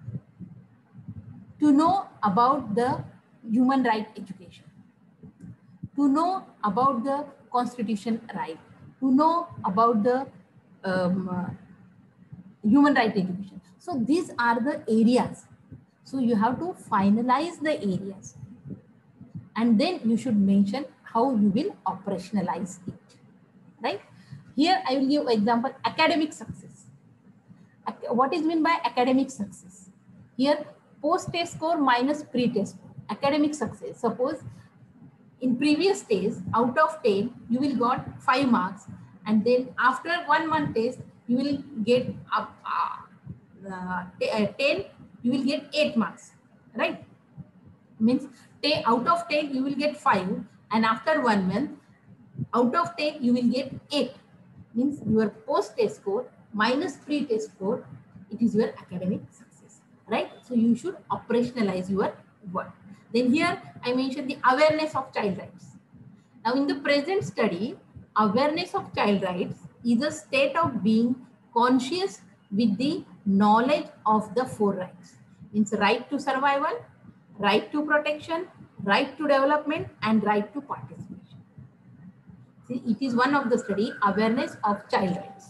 to know about the human right education, to know about the constitution right, to know about the um, uh, human right education. So these are the areas. So you have to finalize the areas, and then you should mention how you will operationalize it, right? Here I will give example, academic success. What is meant by academic success? Here, post-test score minus pre-test score. Academic success. Suppose in previous test, out of ten, you will got five marks, and then after one month test, you will get up uh, uh, ten, you will get eight marks, right? Means out of ten, you will get five, and after one month, out of ten, you will get eight. Means your post-test score minus pre-test score, it is your academic success, right? So you should operationalize your work. Then here I mentioned the awareness of child rights. Now in the present study, awareness of child rights is a state of being conscious with the knowledge of the four rights. Means right to survival, right to protection, right to development, and right to participation. See, it is one of the study, awareness of child rights.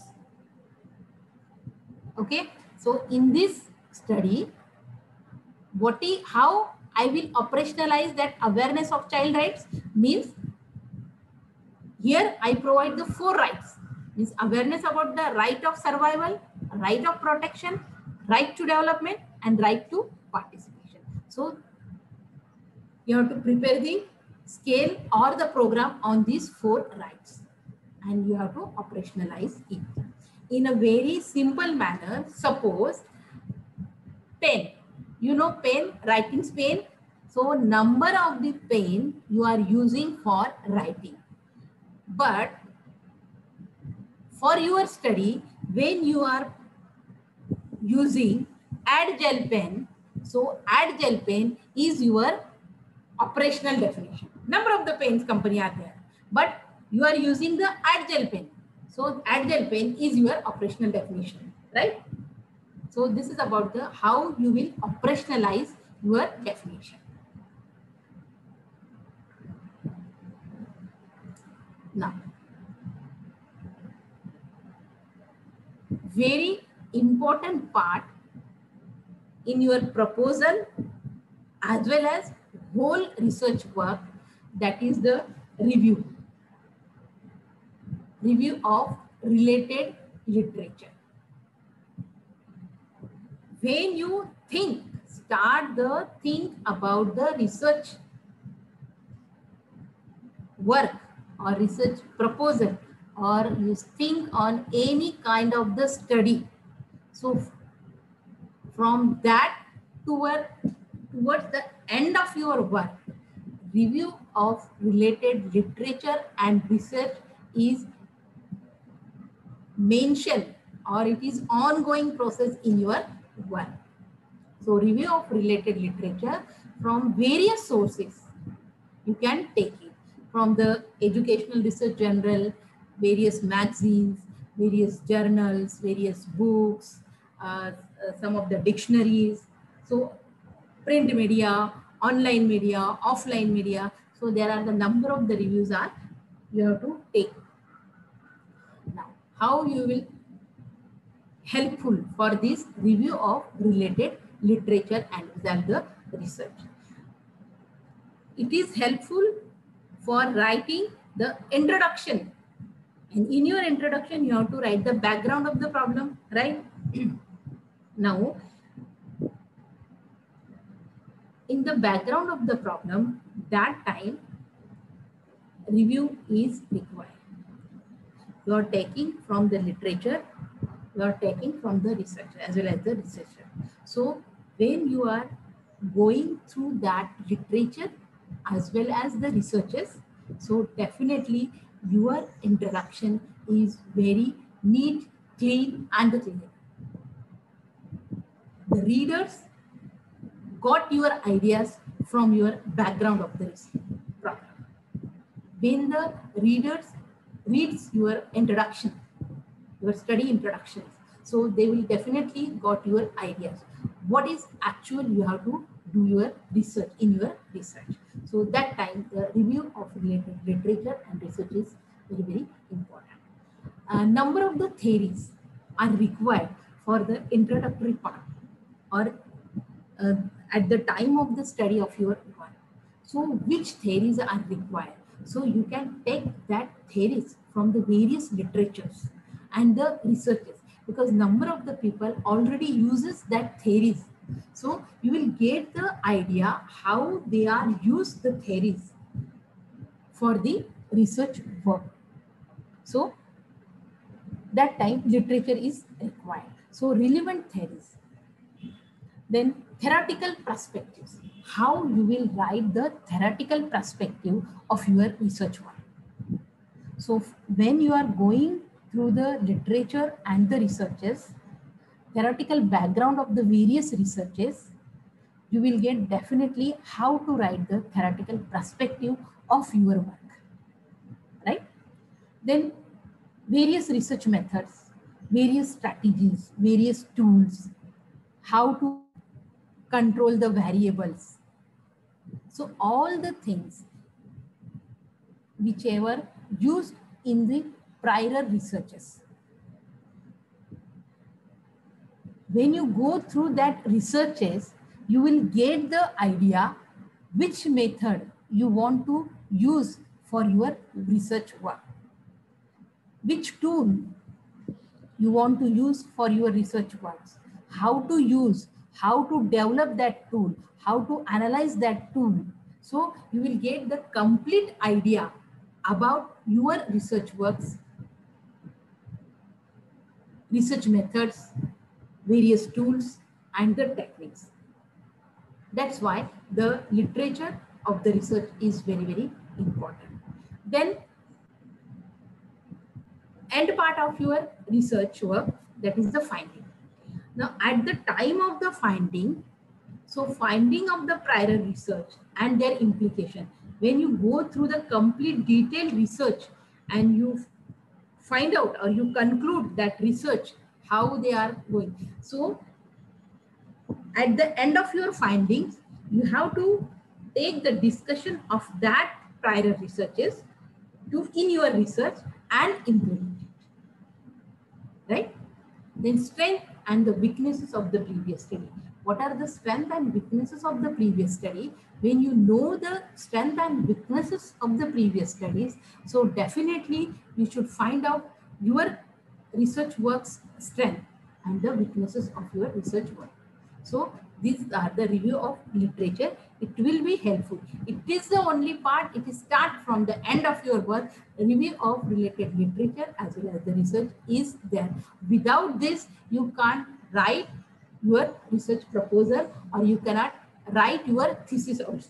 Okay, so in this study, what is, how I will operationalize that awareness of child rights means, here I provide the four rights. Means awareness about the right of survival, right of protection, right to development, and right to participation. So you have to prepare the scale or the program on these four rights, and you have to operationalize it in a very simple manner. Suppose pen, you know pen, writing pen. So number of the pen you are using for writing. But for your study, when you are using add gel pen, so add gel pen is your operational definition. Number of the pens company are there, but you are using the Adgel pen. So Adgel pen is your operational definition, right? So this is about the how you will operationalize your definition. Now, very important part in your proposal as well as whole research work, that is the review. Review of related literature. When you think, start the think about the research work or research proposal, or you think on any kind of the study. So from that toward, towards the end of your work, review of related literature and research is mentioned, or it is ongoing process in your work. So review of related literature from various sources. You can take it from the Educational Research Journal, various magazines, various journals, various books, uh, uh, some of the dictionaries. So print media, online media, offline media. So there are the number of the reviews are you have to take. Now, how you will helpful for this review of related literature and the research. It is helpful for writing the introduction. And in your introduction, you have to write the background of the problem, right? Now, in the background of the problem, that time review is required. You are taking from the literature, you are taking from the researcher as well as the researcher. So when you are going through that literature as well as the researchers, so definitely your introduction is very neat, clean and clear. The readers got your ideas from your background of the problem. When the readers reads your introduction, your study introductions, so they will definitely got your ideas. What is actual you have to do your research in your research. So that time the review of related literature and research is very, very important. A number of the theories are required for the introductory part or uh, at the time of the study of your work. So which theories are required? So you can take that theories from the various literatures and the researchers, because number of the people already uses that theories. So you will get the idea how they are used the theories for the research work. So that time literature is required. So relevant theories. Then theoretical perspectives. How you will write the theoretical perspective of your research work. So when you are going through the literature and the researches, theoretical background of the various researches, you will get definitely how to write the theoretical perspective of your work, right? Then various research methods, various strategies, various tools, how to control the variables. So all the things whichever used in the prior researches. When you go through that researches, you will get the idea which method you want to use for your research work, which tool you want to use for your research works, how to use, how to develop that tool, how to analyze that tool. So you will get the complete idea about your research works, research methods, various tools and the techniques. That's why the literature of the research is very, very important. Then end part of your research work, that is the finding. Now at the time of the finding, So finding of the prior research and their implication, when you go through the complete detailed research and you find out or you conclude that research, how they are going. So at the end of your findings, you have to take the discussion of that prior researches to in your research and implement it, right? Then strength and the weaknesses of the previous study. What are the strength and weaknesses of the previous study? When you know the strength and weaknesses of the previous studies, so definitely you should find out your research work's strength and the weaknesses of your research work. So these are the review of literature. It will be helpful. It is the only part. It is start from the end of your work. Review of related literature as well as the research is there. Without this, you can't write your research proposal or you cannot write your thesis also.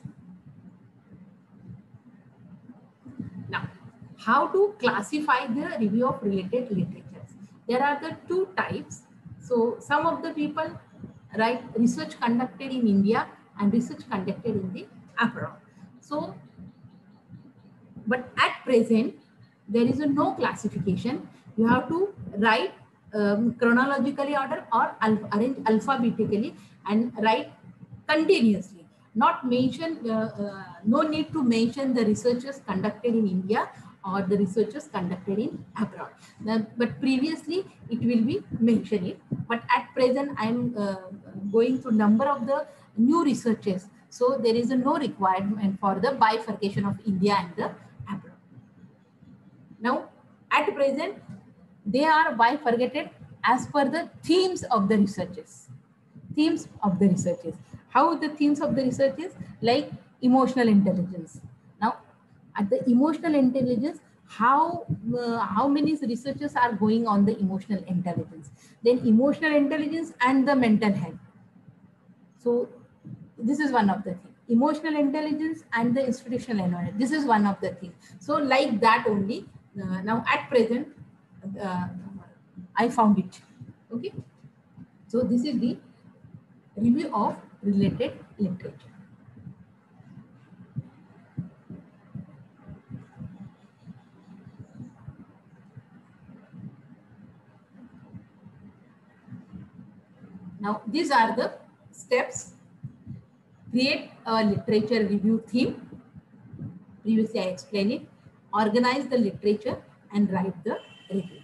Now, how to classify the review of related literatures? There are the two types. So some of the people write research conducted in India and research conducted in the abroad. So, but at present, there is a no classification. You have to write um, chronologically order or alpha, arrange alphabetically and write continuously. Not mention, uh, uh, no need to mention the researchers conducted in India or the researchers conducted in abroad. Now, but previously it will be mentioned it. But at present I am uh, going through number of the new researches. So there is a no requirement for the bifurcation of India and the abroad. Now at present they are bifurcated as per the themes of the researches. Themes of the researches. How the themes of the researches? Like emotional intelligence. Now at the emotional intelligence, how uh, how many researchers are going on the emotional intelligence? Then emotional intelligence and the mental health. So this is one of the things. Emotional intelligence and the institutional environment. This is one of the things. So like that only. Uh, now at present, uh, I found it. Okay. So this is the review of related literature. Now, these are the steps. Create a literature review theme. Previously, I explained it. Organize the literature and write the review.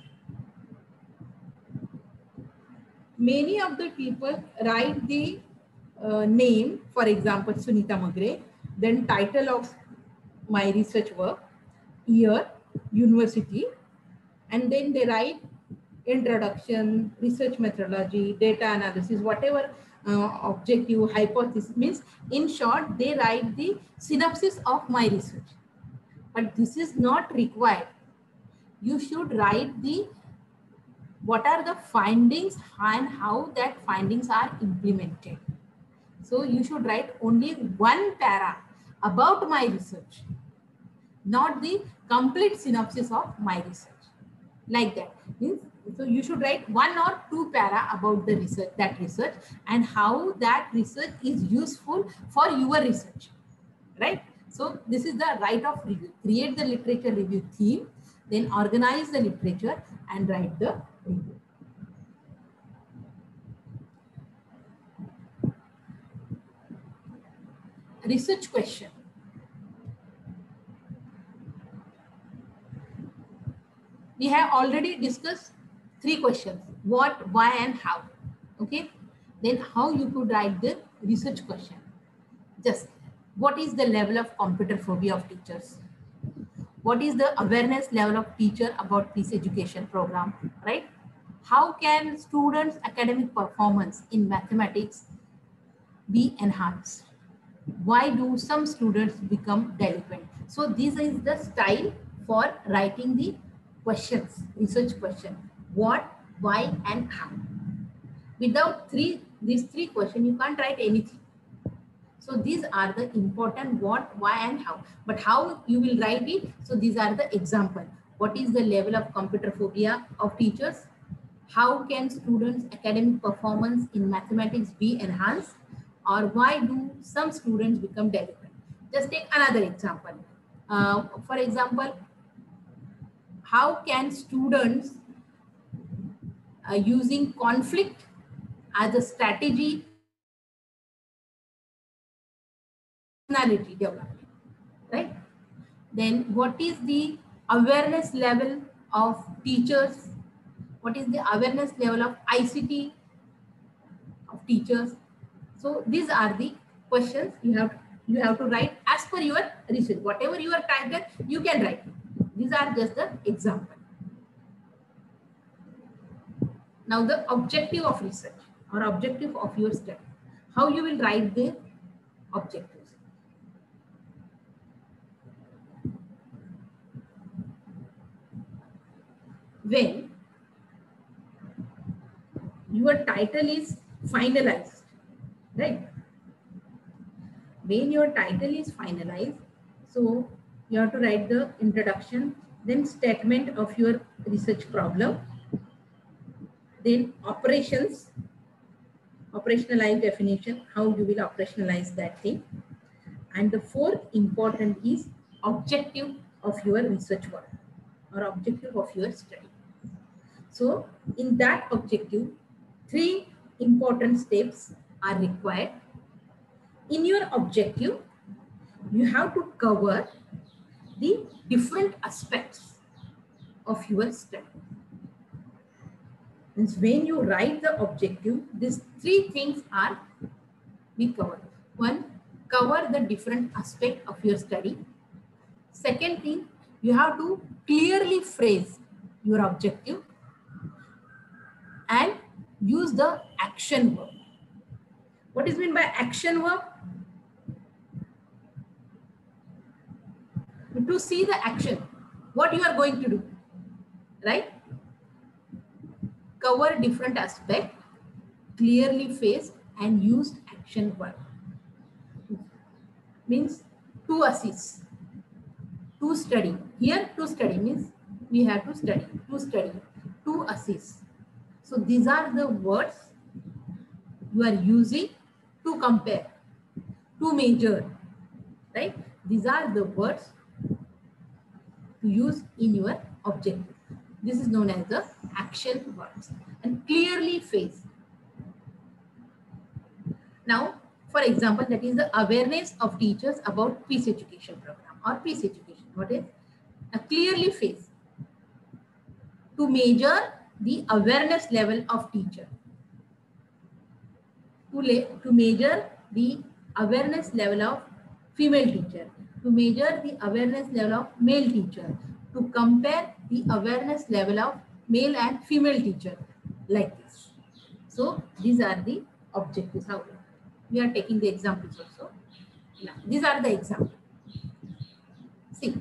Many of the people write the uh, name, for example, Sunita Magre, then title of my research work, year, university, and then they write introduction, research methodology, data analysis, whatever uh, objective, hypothesis means. In short, they write the synopsis of my research. But this is not required. You should write the what are the findings and how that findings are implemented. So you should write only one para about my research, not the complete synopsis of my research. Like that. Means, so you should write one or two para about the research, that research, and how that research is useful for your research, right? So this is the right of review. Create the literature review theme, then organize the literature and write the review. Research question. We have already discussed three questions: what, why, and how. Okay. Then how you could write the research question. Just what is the level of computer phobia of teachers? What is the awareness level of teacher about peace education program, right? How can students' academic performance in mathematics be enhanced? Why do some students become delinquent? So this is the style for writing the questions, research question: what, why, and how. Without three, these three questions, you can't write anything. So these are the important what, why, and how. But how you will write it? So these are the example. What is the level of computer phobia of teachers? How can students' academic performance in mathematics be enhanced? or why do some students become delinquent? Just take another example. Uh, for example, how can students uh, using conflict as a strategy personality development, right? Then what is the awareness level of teachers? What is the awareness level of I C T of teachers? So these are the questions you have you have to write as per your research. Whatever your title, you can write. These are just the example. Now the objective of research or objective of your study. How you will write the objectives. When your title is finalized, right? When your title is finalized, so you have to write the introduction, then statement of your research problem, then operations, operationalize definition, how you will operationalize that thing. And the fourth important is objective of your research work or objective of your study. So in that objective, three important steps are required. In your objective, you have to cover the different aspects of your study. Means when you write the objective, these three things are be covered. One, cover the different aspect of your study. Second thing, you have to clearly phrase your objective and use the action verb. What is meant by action verb? To see the action, what you are going to do, right? Cover different aspect, clearly phrase and use action verb. Means to assist, to study. Here to study means we have to study, to study, to assist. So these are the words you are using to compare, to measure, right? These are the words to use in your objective. This is known as the action words and clearly phrase. Now, for example, that is the awareness of teachers about peace education program or peace education. What is a clearly phrase to measure the awareness level of teacher. To, to measure the awareness level of female teacher, to measure the awareness level of male teacher, to compare the awareness level of male and female teacher, like this. So these are the objectives. How we are taking the examples also. Now, these are the examples. See,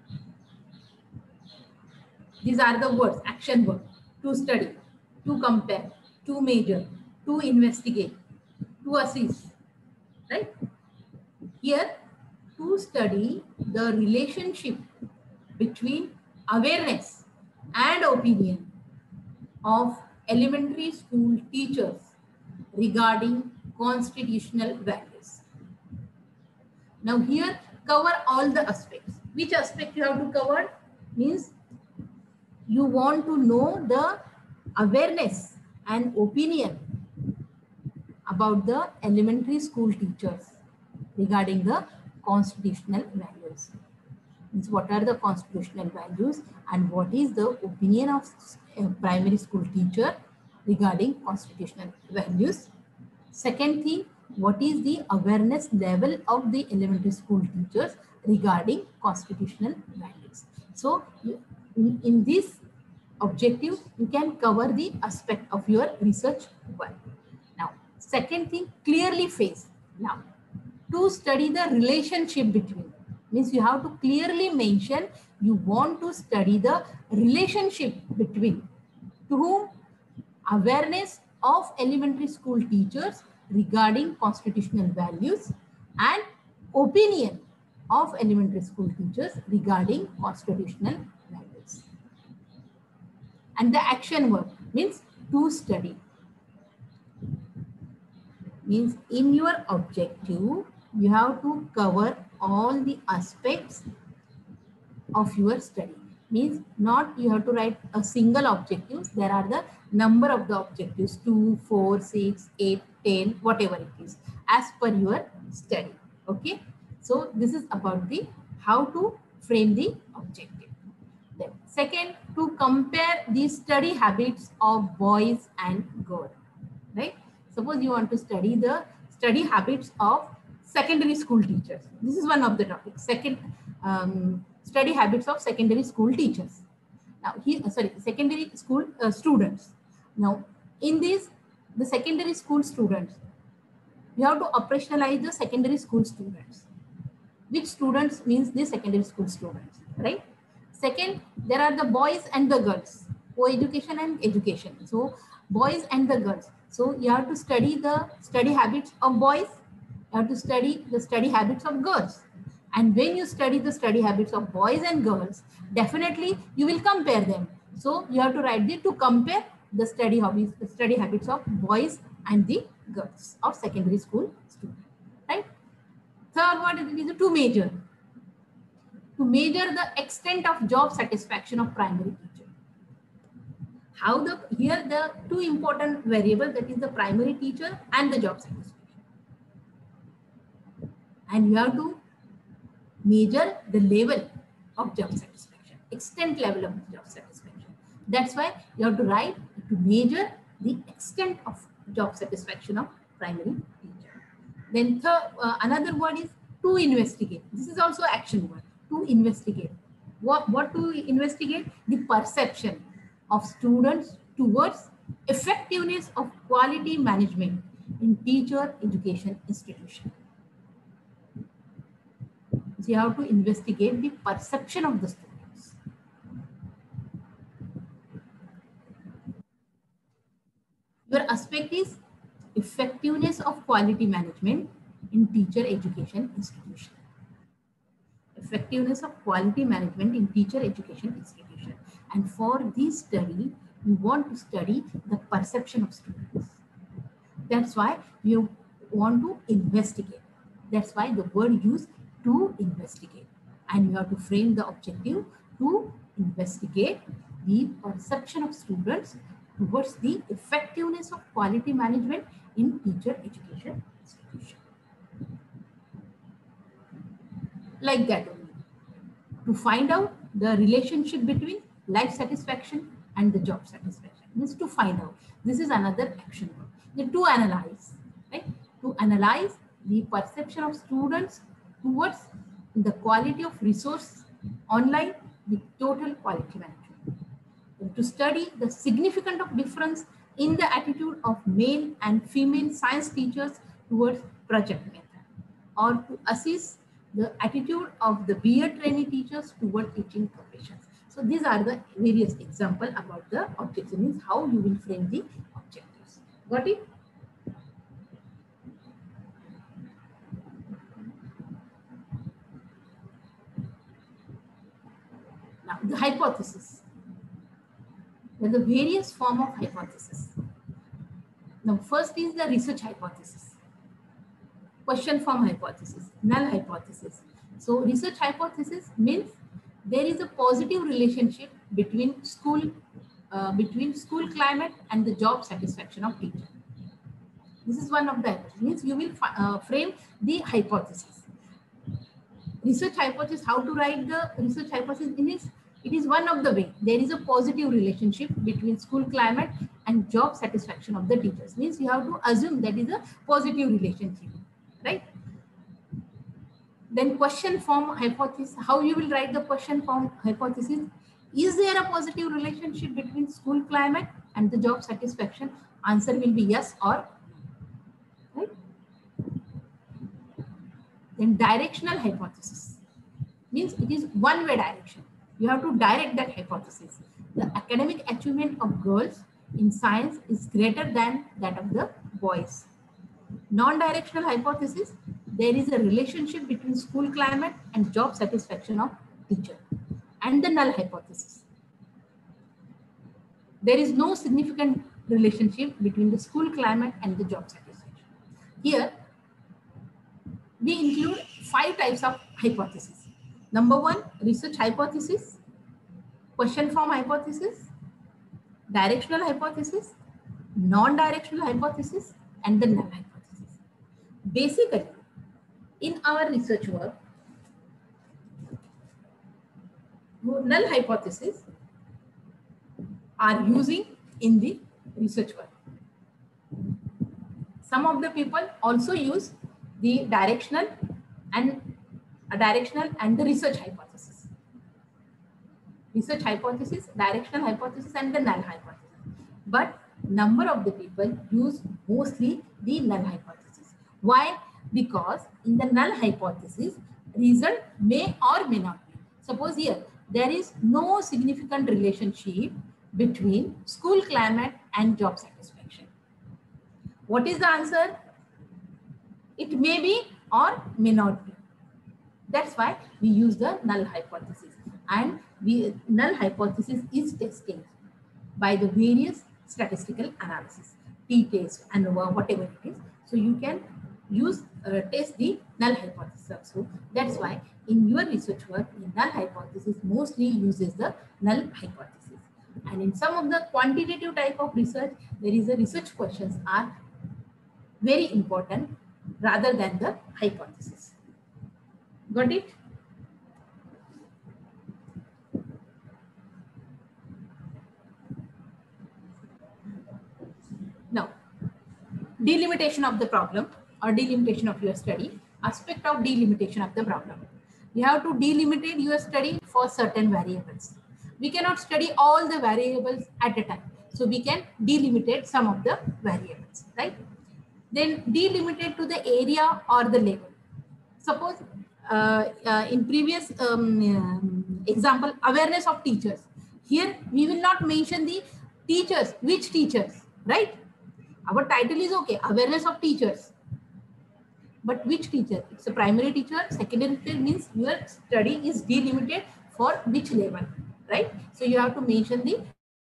these are the words, action words: to study, to compare, to measure, to investigate, to assist, right? Here, to study the relationship between awareness and opinion of elementary school teachers regarding constitutional values. Now here, cover all the aspects. Which aspect you have to cover? Means you want to know the awareness and opinion about the elementary school teachers regarding the constitutional values. Means what are the constitutional values and what is the opinion of a primary school teacher regarding constitutional values. Second thing, what is the awareness level of the elementary school teachers regarding constitutional values. So in, in this objective, you can cover the aspect of your research work. Now, second thing, clearly phrase. Now, to study the relationship between, means you have to clearly mention you want to study the relationship between to whom awareness of elementary school teachers regarding constitutional values and opinion of elementary school teachers regarding constitutional values. And the action verb means to study. Means in your objective, you have to cover all the aspects of your study. Means not you have to write a single objective. There are the number of the objectives, two, four, six, eight, ten, whatever it is, as per your study. Okay. So this is about the how to frame the objective. Then second, to compare the study habits of boys and girls. Right? Suppose you want to study the study habits of secondary school teachers. This is one of the topics. Second, um, study habits of secondary school teachers. Now, here, sorry, secondary school uh, students. Now, in this, the secondary school students, you have to operationalize the secondary school students. Which students means the secondary school students, right? Second, there are the boys and the girls, co-education and education. So, boys and the girls. So, you have to study the study habits of boys. You have to study the study habits of girls. And when you study the study habits of boys and girls, definitely you will compare them. So you have to write the to compare the study hobbies, the study habits of boys and the girls of secondary school students, right? Third one is to measure. To measure the extent of job satisfaction of primary teacher. How the here the two important variables, that is the primary teacher and the job satisfaction. And you have to measure the level of job satisfaction, extent level of job satisfaction. That's why you have to write to measure the extent of job satisfaction of primary teacher. Then third, uh, another word is to investigate. This is also action word, to investigate. What, what to investigate? The perception of students towards effectiveness of quality management in teacher education institution. So you have to investigate the perception of the students. Your aspect is effectiveness of quality management in teacher education institution. Effectiveness of quality management in teacher education institution. And for this study, you want to study the perception of students. That's why you want to investigate. That's why the word used to investigate, and you have to frame the objective to investigate the perception of students towards the effectiveness of quality management in teacher education institution. Like that only. To find out the relationship between life satisfaction and the job satisfaction. Means to find out. This is another action word. Then to analyze, right? To analyze the perception of students towards the quality of resource online with total quality management. And to study the significance of difference in the attitude of male and female science teachers towards project method, or to assess the attitude of the B Ed trainee teachers toward teaching professions. So these are the various examples about the objectives, means how you will frame the objectives. Got it? Now, the hypothesis. There are the various form of hypothesis. Now, first is the research hypothesis, question form hypothesis, null hypothesis. So, research hypothesis means there is a positive relationship between school, uh, between school climate and the job satisfaction of teacher. This is one of the hypotheses. Means you will uh, frame the hypothesis. Research hypothesis, how to write the research hypothesis in this? It is one of the way. There is a positive relationship between school climate and job satisfaction of the teachers. Means you have to assume that is a positive relationship, right? Then question form hypothesis, how you will write the question form hypothesis? Is there a positive relationship between school climate and the job satisfaction? Answer will be yes or no, right? Then directional hypothesis means it is one way direction. You have to direct that hypothesis. The academic achievement of girls in science is greater than that of the boys. Non-directional hypothesis, there is a relationship between school climate and job satisfaction of teacher. And the null hypothesis, there is no significant relationship between the school climate and the job satisfaction. Here, we include five types of hypotheses. Number one, research hypothesis, question form hypothesis, directional hypothesis, non-directional hypothesis, and the null hypothesis. Basically, in our research work, null hypothesis are using in the research work. Some of the people also use the directional and a directional and the research hypothesis. Research hypothesis, directional hypothesis, and the null hypothesis. But number of the people use mostly the null hypothesis. Why? Because in the null hypothesis, result may or may not be. Suppose here, there is no significant relationship between school climate and job satisfaction. What is the answer? It may be or may not be. That's why we use the null hypothesis. And the null hypothesis is tested by the various statistical analysis, t-test and whatever it is. So you can use uh, test the null hypothesis also. That's why in your research work, the null hypothesis mostly uses the null hypothesis. And in some of the quantitative type of research, there is a research questions are very important rather than the hypothesis. Got it? Now, delimitation of the problem or delimitation of your study, aspect of delimitation of the problem. You have to delimitate your study for certain variables. We cannot study all the variables at a time. So we can delimitate some of the variables, right? Then delimited to the area or the level. Suppose uh, uh, in previous um, um, example, awareness of teachers. Here we will not mention the teachers, which teachers, right? Our title is okay, awareness of teachers. But which teacher? It's a primary teacher, secondary teacher, means your study is delimited for which level, right? So you have to mention the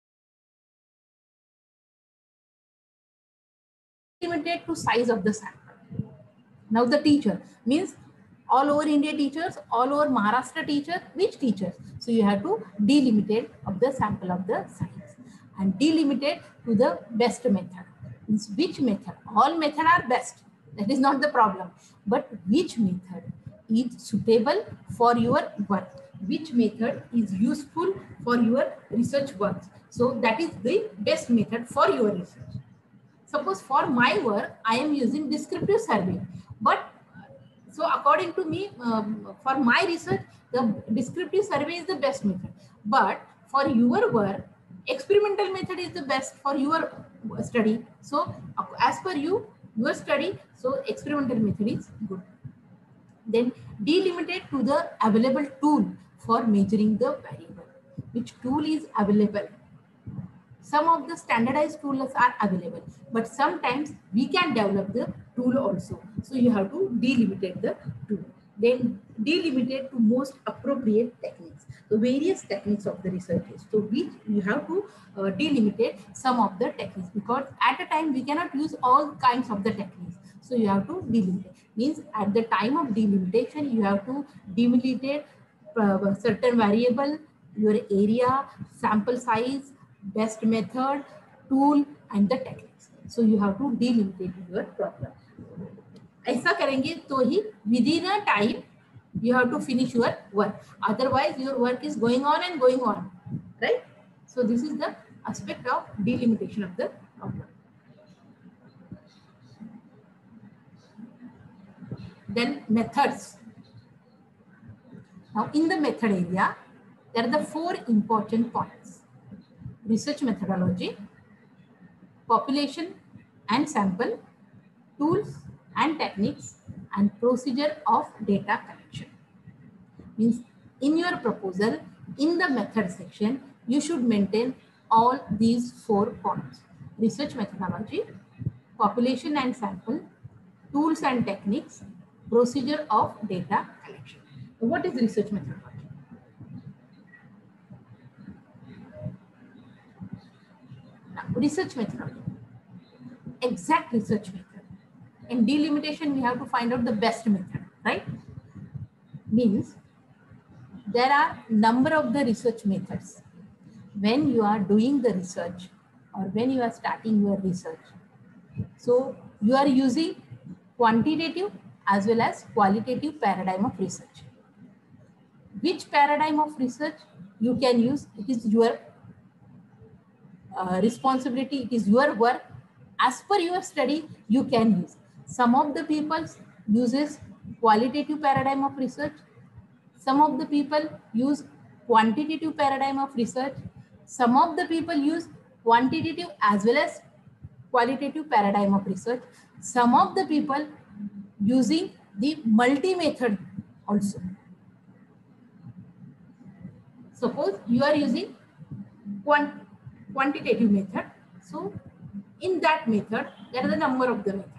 limited to size of the sample. Now the teacher means all over India teachers, all over Maharashtra teachers, which teachers? So you have to delimitate of the sample of the size and delimitate to the best method. Means which method? All methods are best. That is not the problem. But which method is suitable for your work? Which method is useful for your research work? So that is the best method for your research. Suppose for my work, I am using descriptive survey. But so according to me, um, for my research, the descriptive survey is the best method. But for your work, experimental method is the best for your study. So as per you, your study, so experimental method is good. Then delimited to the available tool for measuring the variable. Which tool is available? Some of the standardized tools are available, but sometimes we can develop the tool also. So you have to delimitate the tool. Then delimitate to most appropriate techniques. The various techniques of the researchers. So which you have to uh, delimitate some of the techniques, because at a time we cannot use all kinds of the techniques. So you have to delimitate. Means at the time of delimitation, you have to delimitate uh, certain variable, your area, sample size, best method, tool, and the techniques. So you have to delimitate your problem. ऐसा करेंगे तो ही within a time you have to finish your work. Otherwise, your work is going on and going on, right? So this is the aspect of delimitation of the problem. Then methods. Now in the method area, there are the four important points: research methodology, population and sample, tools and techniques, and procedure of data collection. Means in your proposal, in the method section, you should maintain all these four points: research methodology, population and sample, tools and techniques, procedure of data collection. What is research methodology? Now, research methodology, exact research method. In delimitation, we have to find out the best method, right? Means there are number of the research methods. When you are doing the research or when you are starting your research, so you are using quantitative as well as qualitative paradigm of research. Which paradigm of research you can use, it is your uh, responsibility, it is your work. As per your study, you can use. Some of the people uses qualitative paradigm of research. Some of the people use quantitative paradigm of research. Some of the people use quantitative as well as qualitative paradigm of research. Some of the people using the multi-method also. Suppose you are using quant quantitative method. So in that method, there are the number of the method.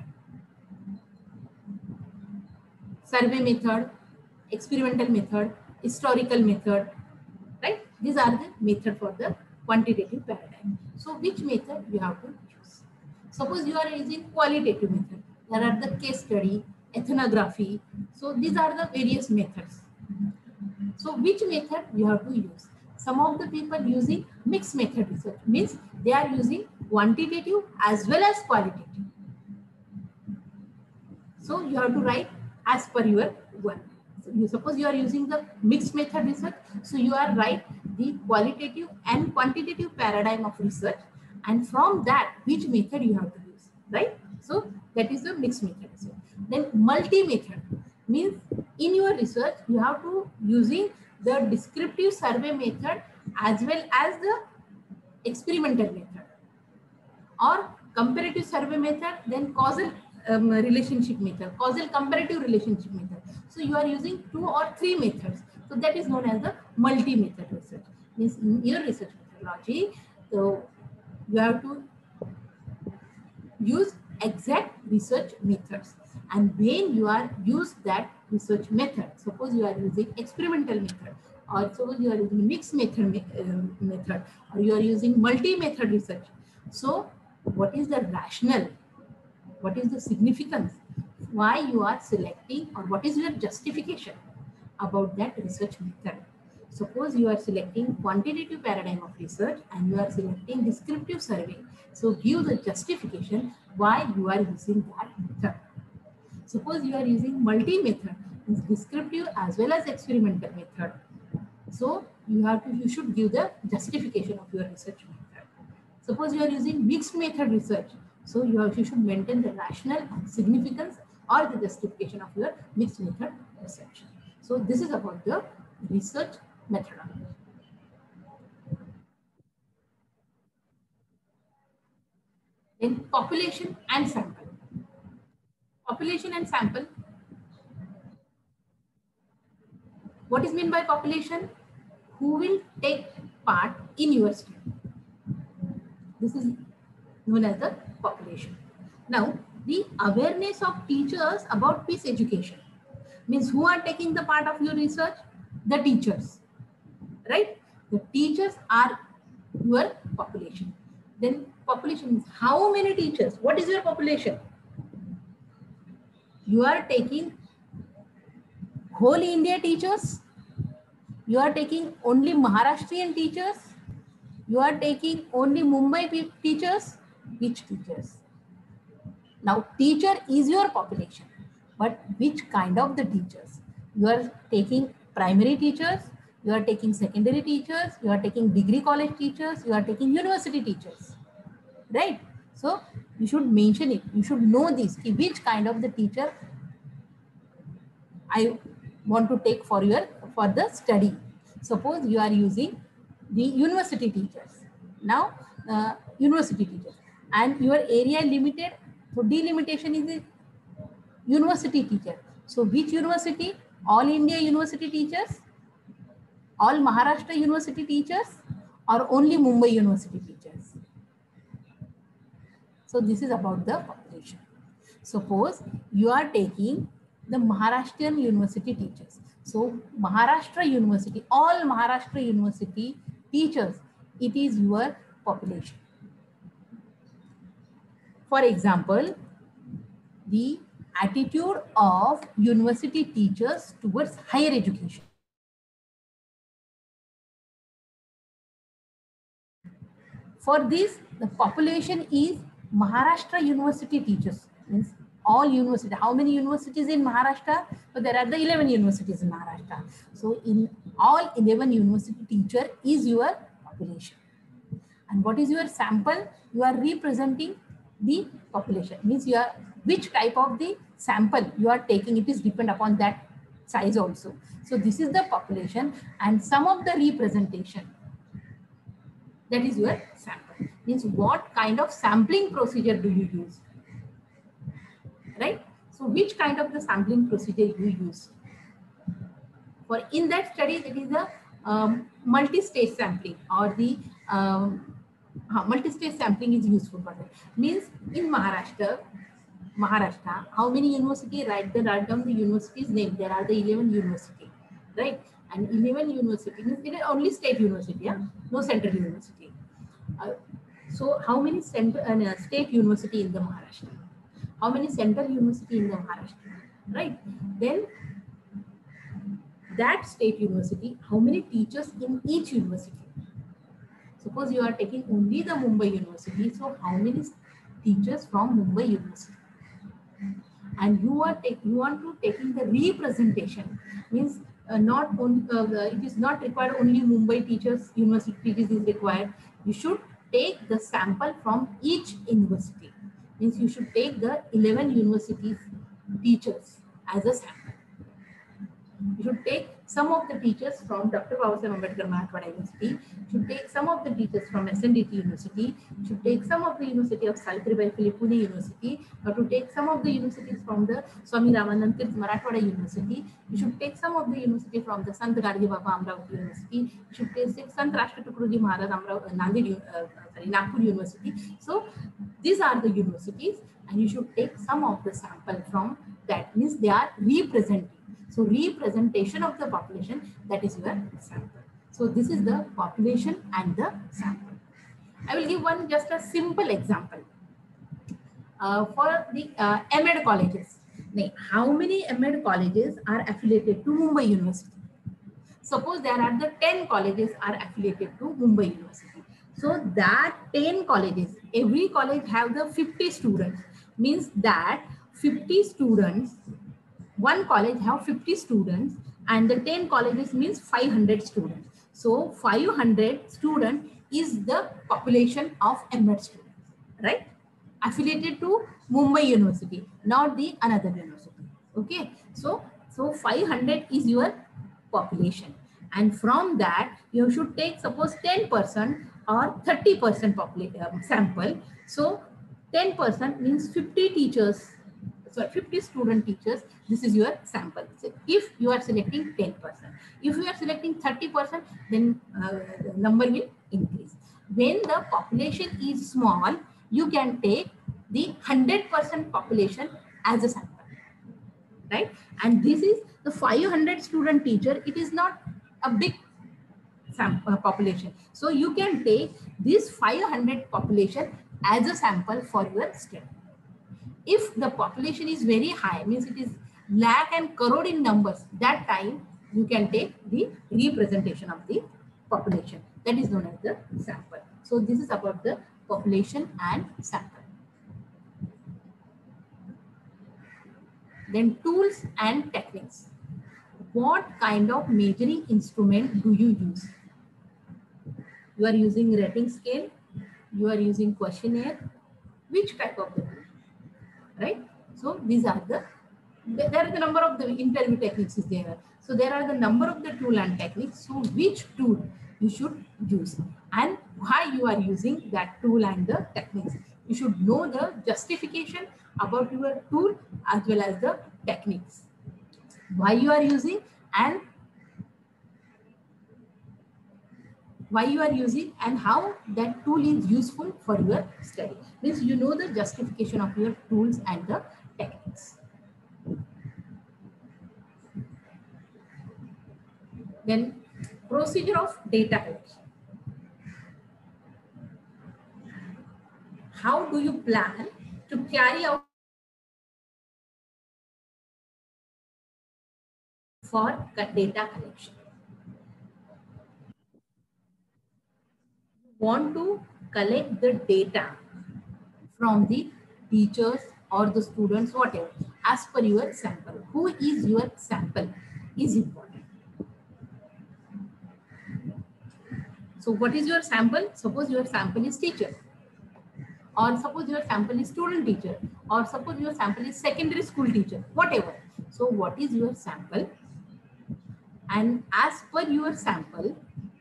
Survey method, experimental method, historical method, right? These are the method for the quantitative paradigm. So which method you have to choose? Suppose you are using qualitative method. There are the case study, ethnography. So these are the various methods. So which method you have to use? Some of the people using mixed method research, means they are using quantitative as well as qualitative. So you have to write as per your work. So you suppose you are using the mixed method research, so you are write the qualitative and quantitative paradigm of research, and from that which method you have to use, right? So that is the mixed method research. Then multi-method means in your research you have to using the descriptive survey method as well as the experimental method, or comparative survey method, then causal um, relationship method, causal comparative relationship method. So you are using two or three methods. So that is known as the multi-method research. Means in your research methodology, so you have to use exact research methods. And when you are use that research method, suppose you are using experimental method, or suppose you are using mixed method uh, method, or you are using multi-method research. So what is the rationale? What is the significance? Why you are selecting, or what is your justification about that research method? Suppose you are selecting quantitative paradigm of research and you are selecting descriptive survey. So give the justification why you are using that method. Suppose you are using multi-method, means descriptive as well as experimental method. So you have to, you should give the justification of your research method. Suppose you are using mixed method research, so you, have, you should maintain the rationale, significance, or the justification of your mixed method research. So this is about the research methodology. Then population and sample. Population and sample. What is meant by population? Who will take part in your study? This is known as the population. Now, the awareness of teachers about peace education means who are taking the part of your research? The teachers, right? The teachers are your population. Then population means how many teachers? What is your population? You are taking whole India teachers. You are taking only Maharashtrian teachers. You are taking only Mumbai teachers. Which teachers? Now, teacher is your population, but which kind of the teachers? You are taking primary teachers, you are taking secondary teachers, you are taking degree college teachers, you are taking university teachers, right? So you should mention it. You should know this, which kind of the teacher I want to take for your for the study. Suppose you are using the university teachers. Now, uh, university teachers, and your area limited. So delimitation is a university teacher. So which university? All India university teachers, all Maharashtra university teachers, or only Mumbai university teachers? So this is about the population. Suppose you are taking the Maharashtrian university teachers. So Maharashtra university, all Maharashtra university teachers, it is your population. For example, the attitude of university teachers towards higher education. For this, the population is Maharashtra university teachers, means all university. How many universities in Maharashtra? So there are the eleven universities in Maharashtra. So in all eleven university teacher is your population. And what is your sample? You are representing the population. Means you are which type of the sample you are taking. It is depend upon that size also. So this is the population and some of the representation. That is your sample. Means what kind of sampling procedure do you use? Right? So which kind of the sampling procedure you use? For in that study, it is a um, multi-stage sampling or the um, uh, multi-stage sampling is useful for that. Means in Maharashtra, Maharashtra, how many university? Write the write down the university's name. There are the eleven university, right? And eleven university means it is only state university, yeah, no central university. Uh, so how many central uh, state university in the Maharashtra? How many central university in the Maharashtra? Right? Then that state university, how many teachers in each university? Suppose you are taking only the Mumbai University, so how many teachers from Mumbai University? And you are take, you want to taking the representation, means uh, not only uh, it is not required only Mumbai teachers, university teachers is required. You should take the sample from each university. Means you should take the eleven universities teachers as a sample. You should take some of the teachers from Doctor Babasaheb Ambedkar Marathwada University. You should take some of the teachers from S N D T University. You should take some of the University of Savitribai Phule Pune University. Or to take some of the universities from the Swami Ramanand Tirth Marathwada University. You should take some of the university from the Sant Gadge Baba Amravati University. You should take Sant Rashtra Tukaroji Maharaj Amravati Nanded uh, sorry Nagpur University. So these are the universities, and you should take some of the sample from that. Means they are representing. So representation of the population, that is your sample. So this is the population and the sample. I will give one just a simple example. Uh, for the uh, M Ed colleges. Now, how many M Ed colleges are affiliated to Mumbai University? Suppose there are the ten colleges are affiliated to Mumbai University. So that ten colleges, every college have the fifty students. Means that fifty students, one college have fifty students and the ten colleges means five hundred students. So five hundred students is the population of M Ed students, right? Affiliated to Mumbai University, not the another university. Okay. So, so five hundred is your population. And from that, you should take suppose ten percent or thirty percent population um, sample. So ten percent means fifty teachers. So fifty student teachers, this is your sample. So if you are selecting ten percent, if you are selecting thirty percent, then uh, the number will increase. When the population is small, you can take the one hundred percent population as a sample, right? And this is the five hundred student teacher. It is not a big sample population. So you can take this five hundred population as a sample for your study. If the population is very high, means it is lakh and crore in numbers, that time you can take the representation of the population. That is known as the sample. So this is about the population and sample. Then tools and techniques. What kind of measuring instrument do you use? You are using rating scale, you are using questionnaire, which type of the tool? Right? So these are the, there are the number of the interview techniques is there. So there are the number of the tool and techniques. So which tool you should use and why you are using that tool and the techniques. You should know the justification about your tool as well as the techniques. Why you are using and why you are using and how that tool is useful for your study. Means you know the justification of your tools and the techniques. Then procedure of data collection. How do you plan to carry out for data collection. You want to collect the data from the teachers or the students, whatever, as per your sample. Who is your sample is important. So what is your sample? Suppose your sample is teacher, or suppose your sample is student teacher, or suppose your sample is secondary school teacher, whatever. So what is your sample? And as per your sample,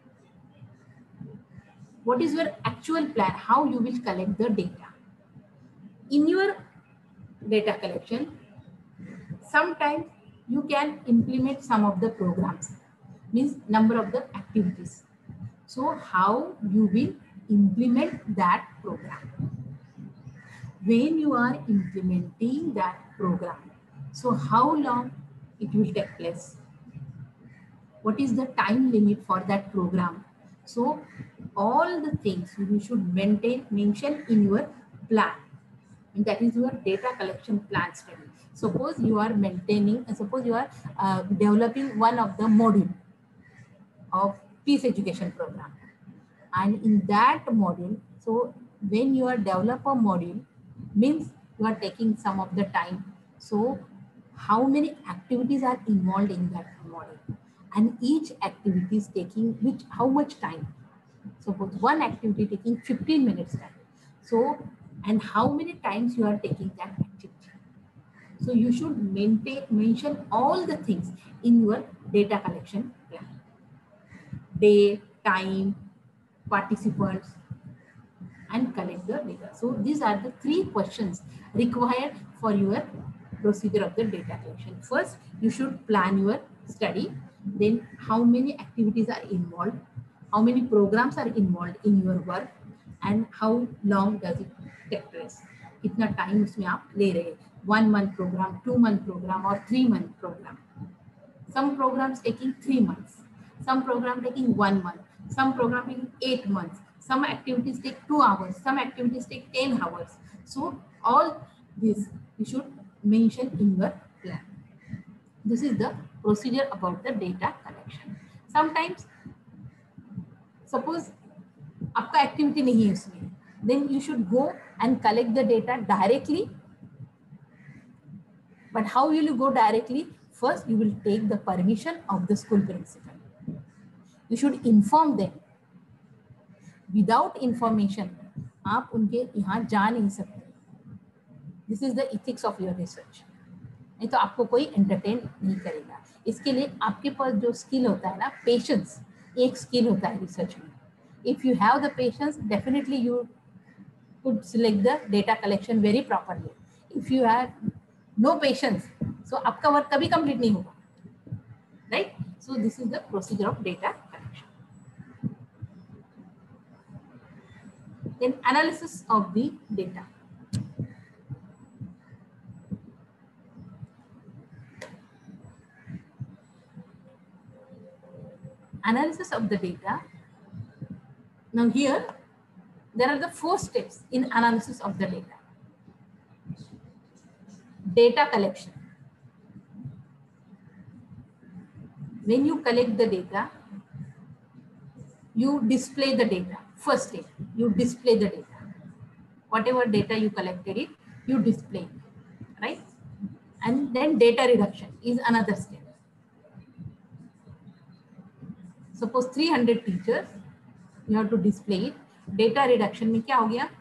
what is your actual plan? How you will collect the data? In your data collection, sometimes you can implement some of the programs, means number of the activities. So how you will implement that program? When you are implementing that program, so how long it will take place? What is the time limit for that program? So all the things you should maintain, mention in your plan. And that is your data collection plan study. Suppose you are maintaining, suppose you are uh, developing one of the module of peace education program. And in that module, so when you are develop a module, means you are taking some of the time. So how many activities are involved in that module? And each activity is taking which, how much time? Suppose one activity taking fifteen minutes time. So, and how many times you are taking that activity? So you should maintain, mention all the things in your data collection plan. Day, time, participants, and collect the data. So these are the three questions required for your procedure of the data collection. First, you should plan your study. Then how many activities are involved, how many programs are involved in your work, and how long does it take place. Kitna time usme aap le rahe, one month program, two month program, or three month program. Some programs taking three months, some program taking one month, some program taking eight months, some activities take two hours, some activities take ten hours. So all this you should mention in your plan. This is the procedure about the data collection. Sometimes, suppose आपका activity नहीं है उसमें, then you should go and collect the data directly. But how will you go directly? First, you will take the permission of the school principal. You should inform them. Without information, आप उनके यहाँ जा नहीं सकते. This is the ethics of your research. नहीं तो आपको कोई entertain नहीं करेगा. इसके लिए आपके पास जो skill होता है ना, patience, एक skill होता है research में. If you have the patience, definitely you could select the data collection very properly. If you have no patience, so आपका work कभी complete नहीं होगा. Right? So this is the procedure of data collection. Then analysis of the data. Analysis of the data. Now here, there are the four steps in analysis of the data. Data collection. When you collect the data, you display the data. First step, you display the data. Whatever data you collected it, you display it, right? And then data reduction is another step. Suppose three hundred teachers, you have to display it. Data reduction में क्या हो गया?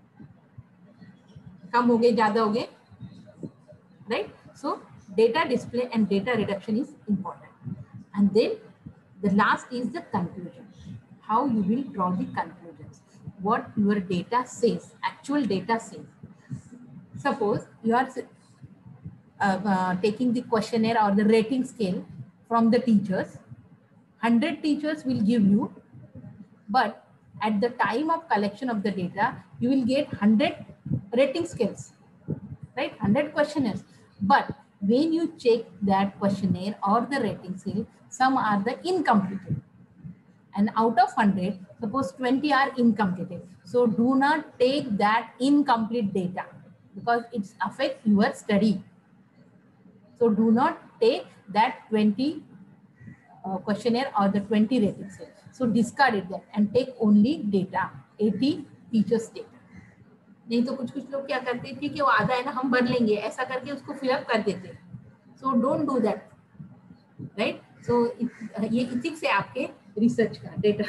कम हो गए, ज़्यादा हो गए, right? So data display and data reduction is important. And then the last is the conclusion. How you will draw the conclusions. What your data says, actual data says. Suppose you are uh, uh, taking the questionnaire or the rating scale from the teachers. one hundred teachers will give you, but at the time of collection of the data, you will get one hundred rating scales, right? one hundred questionnaires. But when you check that questionnaire or the rating scale, some are the incomplete. And out of one hundred, suppose twenty are incomplete. So do not take that incomplete data because it affects your study. So do not take that twenty uh, questionnaire or the twenty rating cell. So discard it there and take only data, eighty teachers data. नहीं तो कुछ कुछ लोग क्या करते हैं, ठीक है वो आधा है ना हम भर लेंगे, ऐसा करके उसको फिलअप कर देते हैं. So don't do that, right. So ये इथिक्स है आपके रिसर्च का. Data,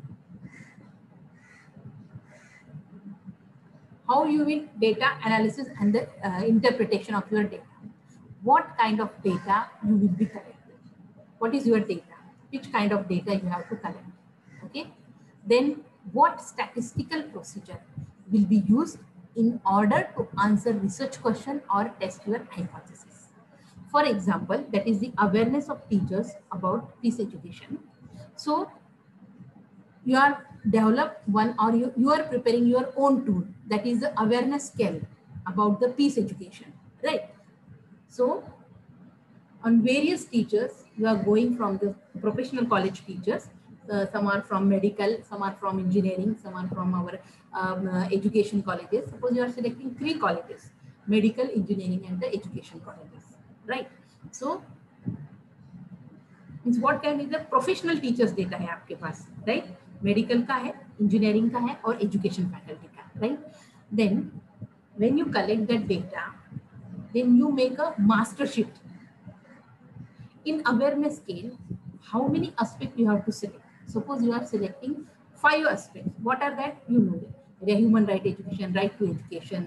how you will data analysis and the uh, interpretation of your data. What kind of data you will be collecting? What is your data? Which kind of data you have to collect? Okay. Then what statistical procedure will be used in order to answer research question or test your hypothesis? For example, that is the awareness of teachers about peace education. So you are develop one or you, you are preparing your own tool, that is the awareness scale about the peace education, right? So on various teachers, you are going from the professional college teachers, uh, some are from medical, some are from engineering, some are from our um, uh, education colleges. Suppose you are selecting three colleges, medical, engineering and the education colleges, right? So means what kind of the professional teachers data hai aapke paas, right? Medical का है, engineering का है और education faculty का, right. Then when you collect that data, then you make a master sheet. In awareness scale, how many aspect you have to select. Suppose you are selecting five aspects. What are that? You know that human right education, right to education,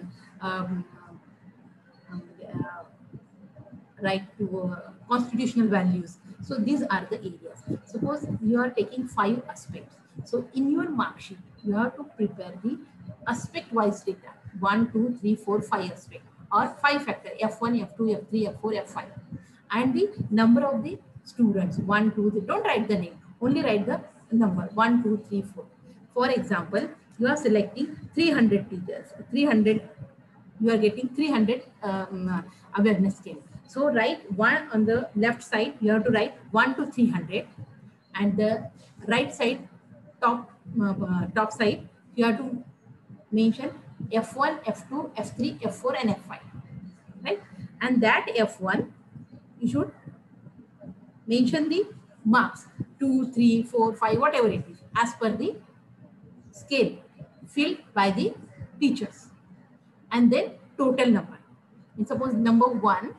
right to uh, constitutional values. So these are the areas. Suppose you are taking five aspects. So in your mark sheet, you have to prepare the aspect wise data, one, two, three, four, five aspect, or five factor, F one, F two, F three, F four, F five. And the number of the students, one, two, three. Don't write the name, only write the number, one, two, three, four. For example, you are selecting three hundred teachers, three hundred, you are getting three hundred um, awareness scale. So write one on the left side, you have to write one to three hundred, and the right side, top uh, top side, you have to mention F one, F two, F three, F four, and F five, right? And that F one, you should mention the marks, two, three, four, five, whatever it is, as per the scale filled by the teachers, and then total number. And suppose number one.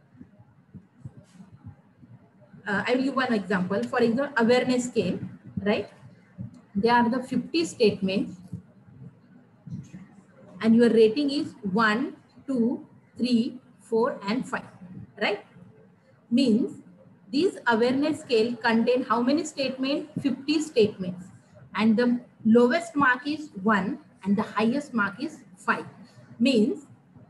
Uh, I will give one example. For example, awareness scale, right? There are the fifty statements and your rating is one, two, three, four and five, right? Means these awareness scale contain how many statements? fifty statements, and the lowest mark is one and the highest mark is five. Means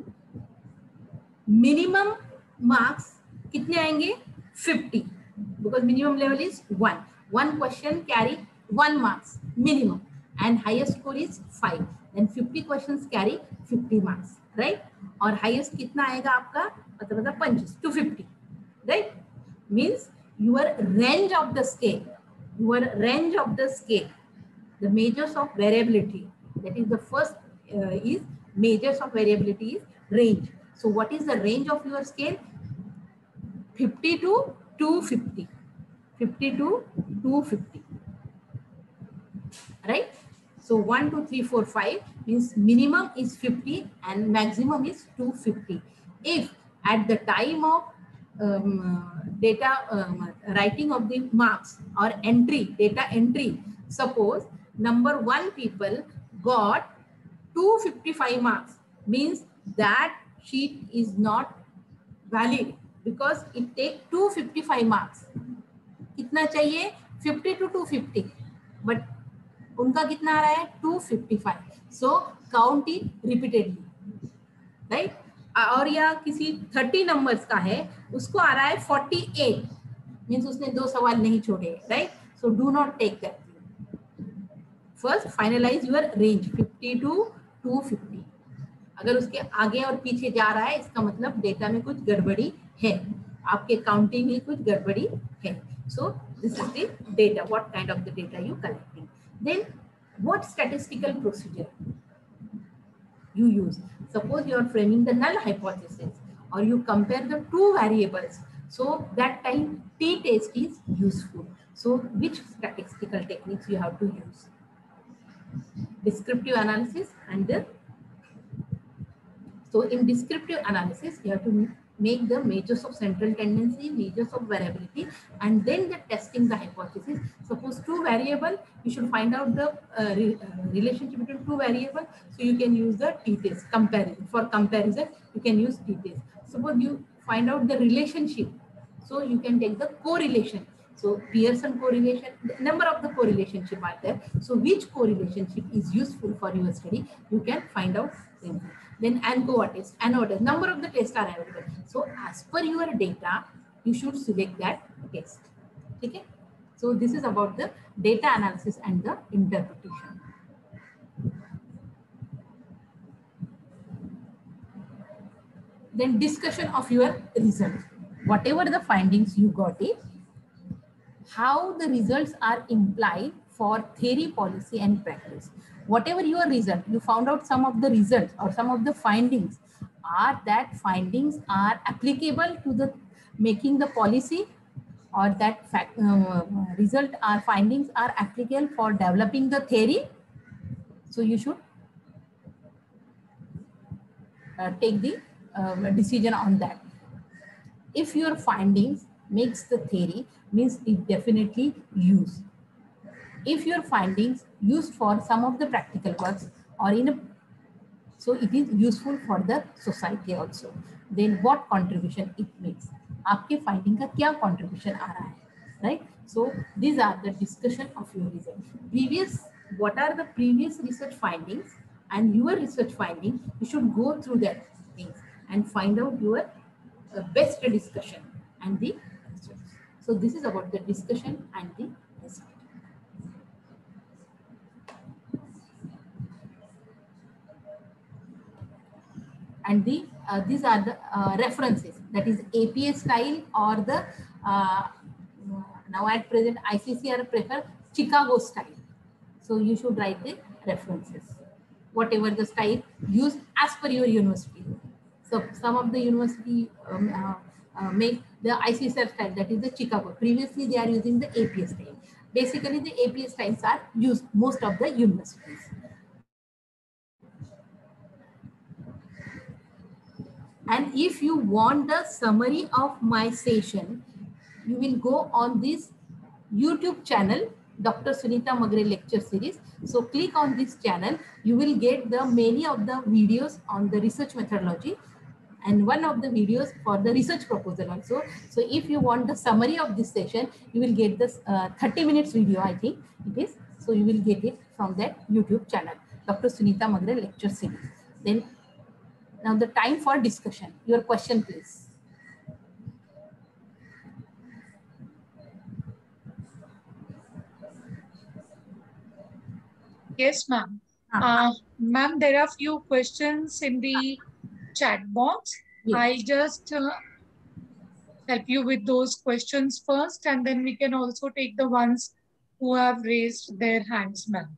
minimum marks kitne aayenge? fifty. Because minimum level is one. One question carry one marks minimum, and highest score is five. Then fifty questions carry fifty marks, right? और highest कितना आएगा आपका? मतलब मतलब पंचीस, two fifty, right? Means your range of the scale, your range of the scale, the measures of variability. That is the first uh, is measures of variability is range. So what is the range of your scale? fifty to two fifty, fifty to two fifty, right? So one, two, three, four, five means minimum is fifty and maximum is two fifty. If at the time of um, data um, writing of the marks or entry, data entry, suppose number one people got two fifty-five marks, means that sheet is not valid, because it take two fifty-five marks. कितना चाहिए? fifty to two fifty, but उनका कितना आ रहा है? two fifty-five. So count it repeatedly, right? और या किसी thirty numbers का है, उसको आ रहा है forty-eight, means उसने दो सवाल नहीं छोड़े, right? So do not take that. First finalize your range fifty to two fifty. अगर उसके आगे और पीछे जा रहा है, इसका मतलब डेटा में कुछ गड़बड़ी है, आपके काउंटिंग में कुछ गड़बड़ी है. So this is the data, what kind of the data you collecting. Then what statistical procedure you use? Suppose you are framing the null hypothesis, or you compare the two variables. So that time t-test is useful. So which statistical techniques you have to use? Descriptive analysis and the, so in descriptive analysis, you have to make the measures of central tendency, measures of variability, and then the testing the hypothesis. Suppose two variable, you should find out the uh, re, uh, relationship between two variables. So you can use the t-test comparison. For comparison, you can use t-test. Suppose you find out the relationship, so you can take the correlation. So Pearson correlation, the number of the correlationship are there. So which correlationship is useful for your study, you can find out. Then ANCOVA test, ANOVA test, number of the tests are available. So as per your data, you should select that test. Okay. So this is about the data analysis and the interpretation. Then discussion of your result. Whatever the findings you got it, how the results are implied for theory, policy, and practice. Whatever your result, you found out some of the results or some of the findings, are that findings are applicable to the making the policy, or that fact, uh, result or findings are applicable for developing the theory. So you should uh, take the uh, decision on that. If your findings makes the theory, means it definitely use. If your findings used for some of the practical works or in a, so it is useful for the society also. Then what contribution it makes? आपके finding का क्या contribution आ रहा है, right? So these are the discussion of your result. Previous, what are the previous research findings and your research findings? You should go through that things and find out your uh, best discussion and the results. So this is about the discussion and the result. And the uh, these are the uh, references, that is A P A style or the uh, now at present I C C R prefer Chicago style. So you should write the references, whatever the style used as per your university. So some of the university um, uh, uh, make the I C C R style, that is the Chicago. Previously they are using the A P A style. Basically the A P A styles are used most of the universities. And if you want the summary of my session, you will go on this YouTube channel, Doctor Sunita Magre lecture series. So click on this channel, you will get the many of the videos on the research methodology and one of the videos for the research proposal also. So if you want the summary of this session, you will get this uh, thirty minutes video, I think it is. So you will get it from that YouTube channel, Doctor Sunita Magre lecture series. Then now the time for discussion. Your question, please. Yes, ma'am. Uh-huh. Uh, ma'am, there are few questions in the chat box. Yes. I'll just uh, help you with those questions first, and then we can also take the ones who have raised their hands, ma'am.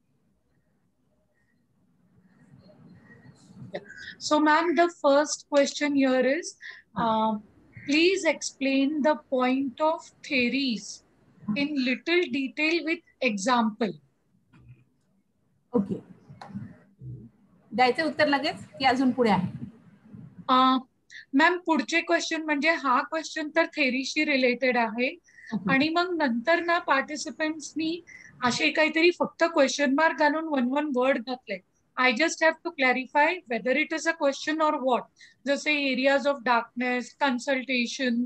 Yeah. So, ma'am, the first question here is, uh, please explain the point of theories in little detail with example. Okay. द्यायचं उत्तर लगेच की अजून पुढे आहे? Ma'am पुढचे question म्हणजे हा question तर थेरीशी रिलेटेड आहे आणि मग नंतर ना पार्टिसिपेंट्सनी असे काहीतरी फक्त क्वेश्चन मार्क घालून वन वन वर्ड घातले. I just have to clarify whether it is a question or what. Just say areas of darkness, consultation.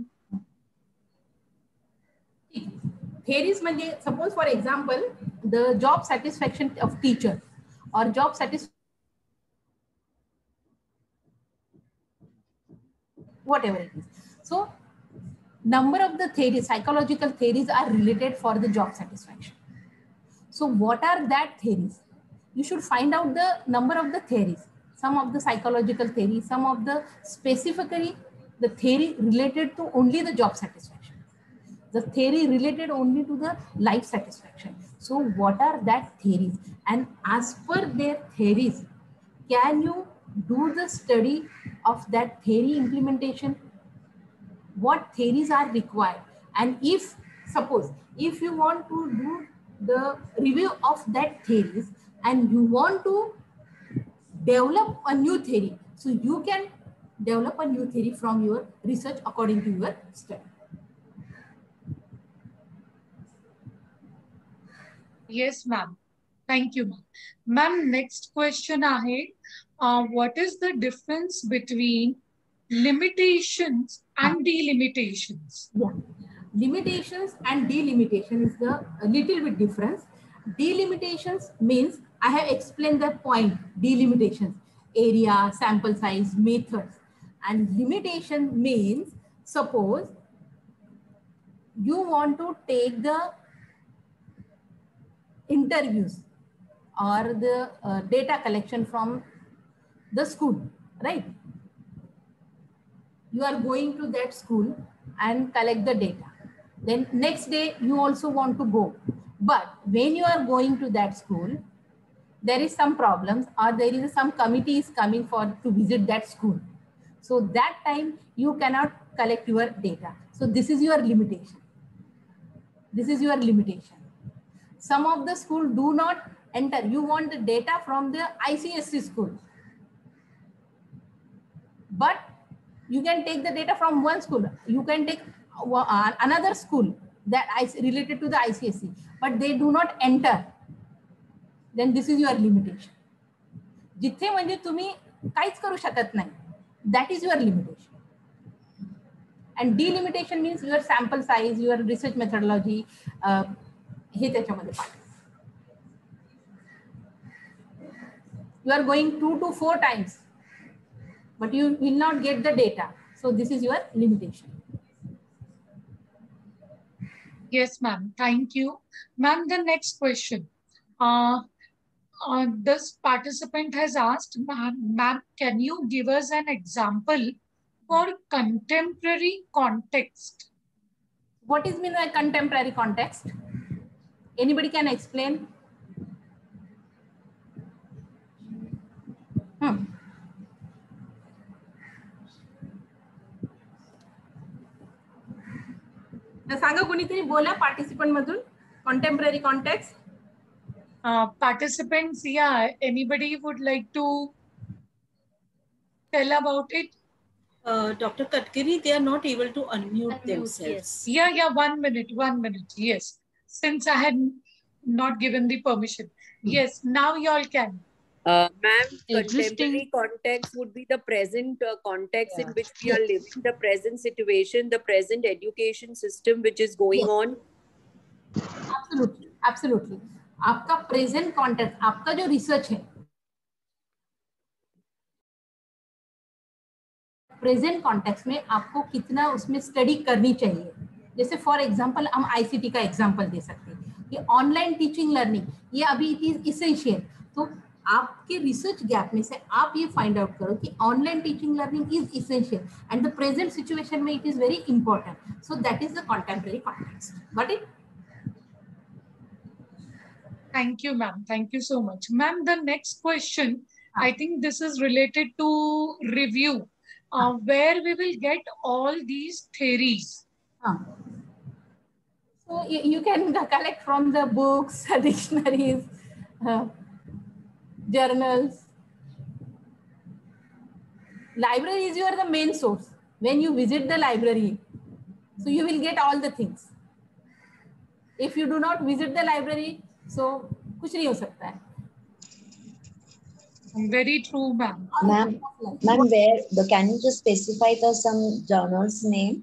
Theories म्हणजे suppose for example the job satisfaction of teacher or job satisfaction whatever it is. So number of the theories, psychological theories are related for the job satisfaction. So what are that theories? You should find out the number of the theories, some of the psychological theories, some of the specifically the theory related to only the job satisfaction, the theory related only to the life satisfaction. So what are that theories? And as per their theories, can you do the study of that theory implementation? what theories are required. And if, suppose, if you want to do the review of that theories and you want to develop a new theory, so you can develop a new theory from your research according to your study. Yes, ma'am. Thank you, ma'am. Ma'am, next question ahe, uh, what is the difference between limitations and delimitations? Yeah, limitations and delimitation is the a little bit difference. Delimitations means I have explained the point. Delimitations, area, sample size, methods, and limitation means suppose you want to take the interviews or the uh, data collection from the school, right? You are going to that school and collect the data. Then next day you also want to go. But when you are going to that school, there is some problems or there is some committee is coming for to visit that school. So that time you cannot collect your data. So this is your limitation. This is your limitation. Some of the school do not enter. You want the data from the I C S C school. But you can take the data from one school. You can take another school that is related to the I C S C, but they do not enter. Then this is your limitation. जिथे म्हणजे तुम्ही काहीच करू शकत नाही. That is your limitation. And delimitation means your sample size, your research methodology. Uh, हे त्याच्यामध्ये part. You are going two to four times, but you will not get the data. So this is your limitation. Yes, ma'am. Thank you. Ma'am, the next question. Uh, uh, this participant has asked, ma'am, can you give us an example for contemporary context? What is mean by contemporary context? Anybody can explain? Hmm. सांगा कोणीतरी बोला participant मधून contemporary context. Uh, participants, yeah, anybody would like to tell about it? Uh, Doctor Katkari, they are not able to unmute, unmute themselves. Yes. Yeah, yeah, one minute, one minute. Yes. Since I had not given the permission. Yes, now you all can. Uh, Ma'am, contemporary context would be the present uh, context yeah. in which we are living, the present situation, the present education system which is going yeah. on. Absolutely, absolutely. आपका present context, आपका जो research है, present context में आपको कितना उसमें study करनी चाहिए. जैसे for example हम I C T का example दे सकते हैं. ये online teaching learning, ये अभी it is essential. तो आपके रिसर्च गैप में से आप ये फाइंड आउट करो कि online teaching learning is essential and the present situation में it is very important. So that is the contemporary context. Got it? Thank you, ma'am. Thank you so much. Ma'am, the next question, ah. I think this is related to review, uh, ah. where we will get all these theories. Ah. So you, you can collect from the books, dictionaries, uh, journals. Library is your the main source. When you visit the library, so you will get all the things. If you do not visit the library, so कुछ नहीं हो सकता है. Very true, ma'am. Ma'am, ma'am, where the can you just specify the some journals name?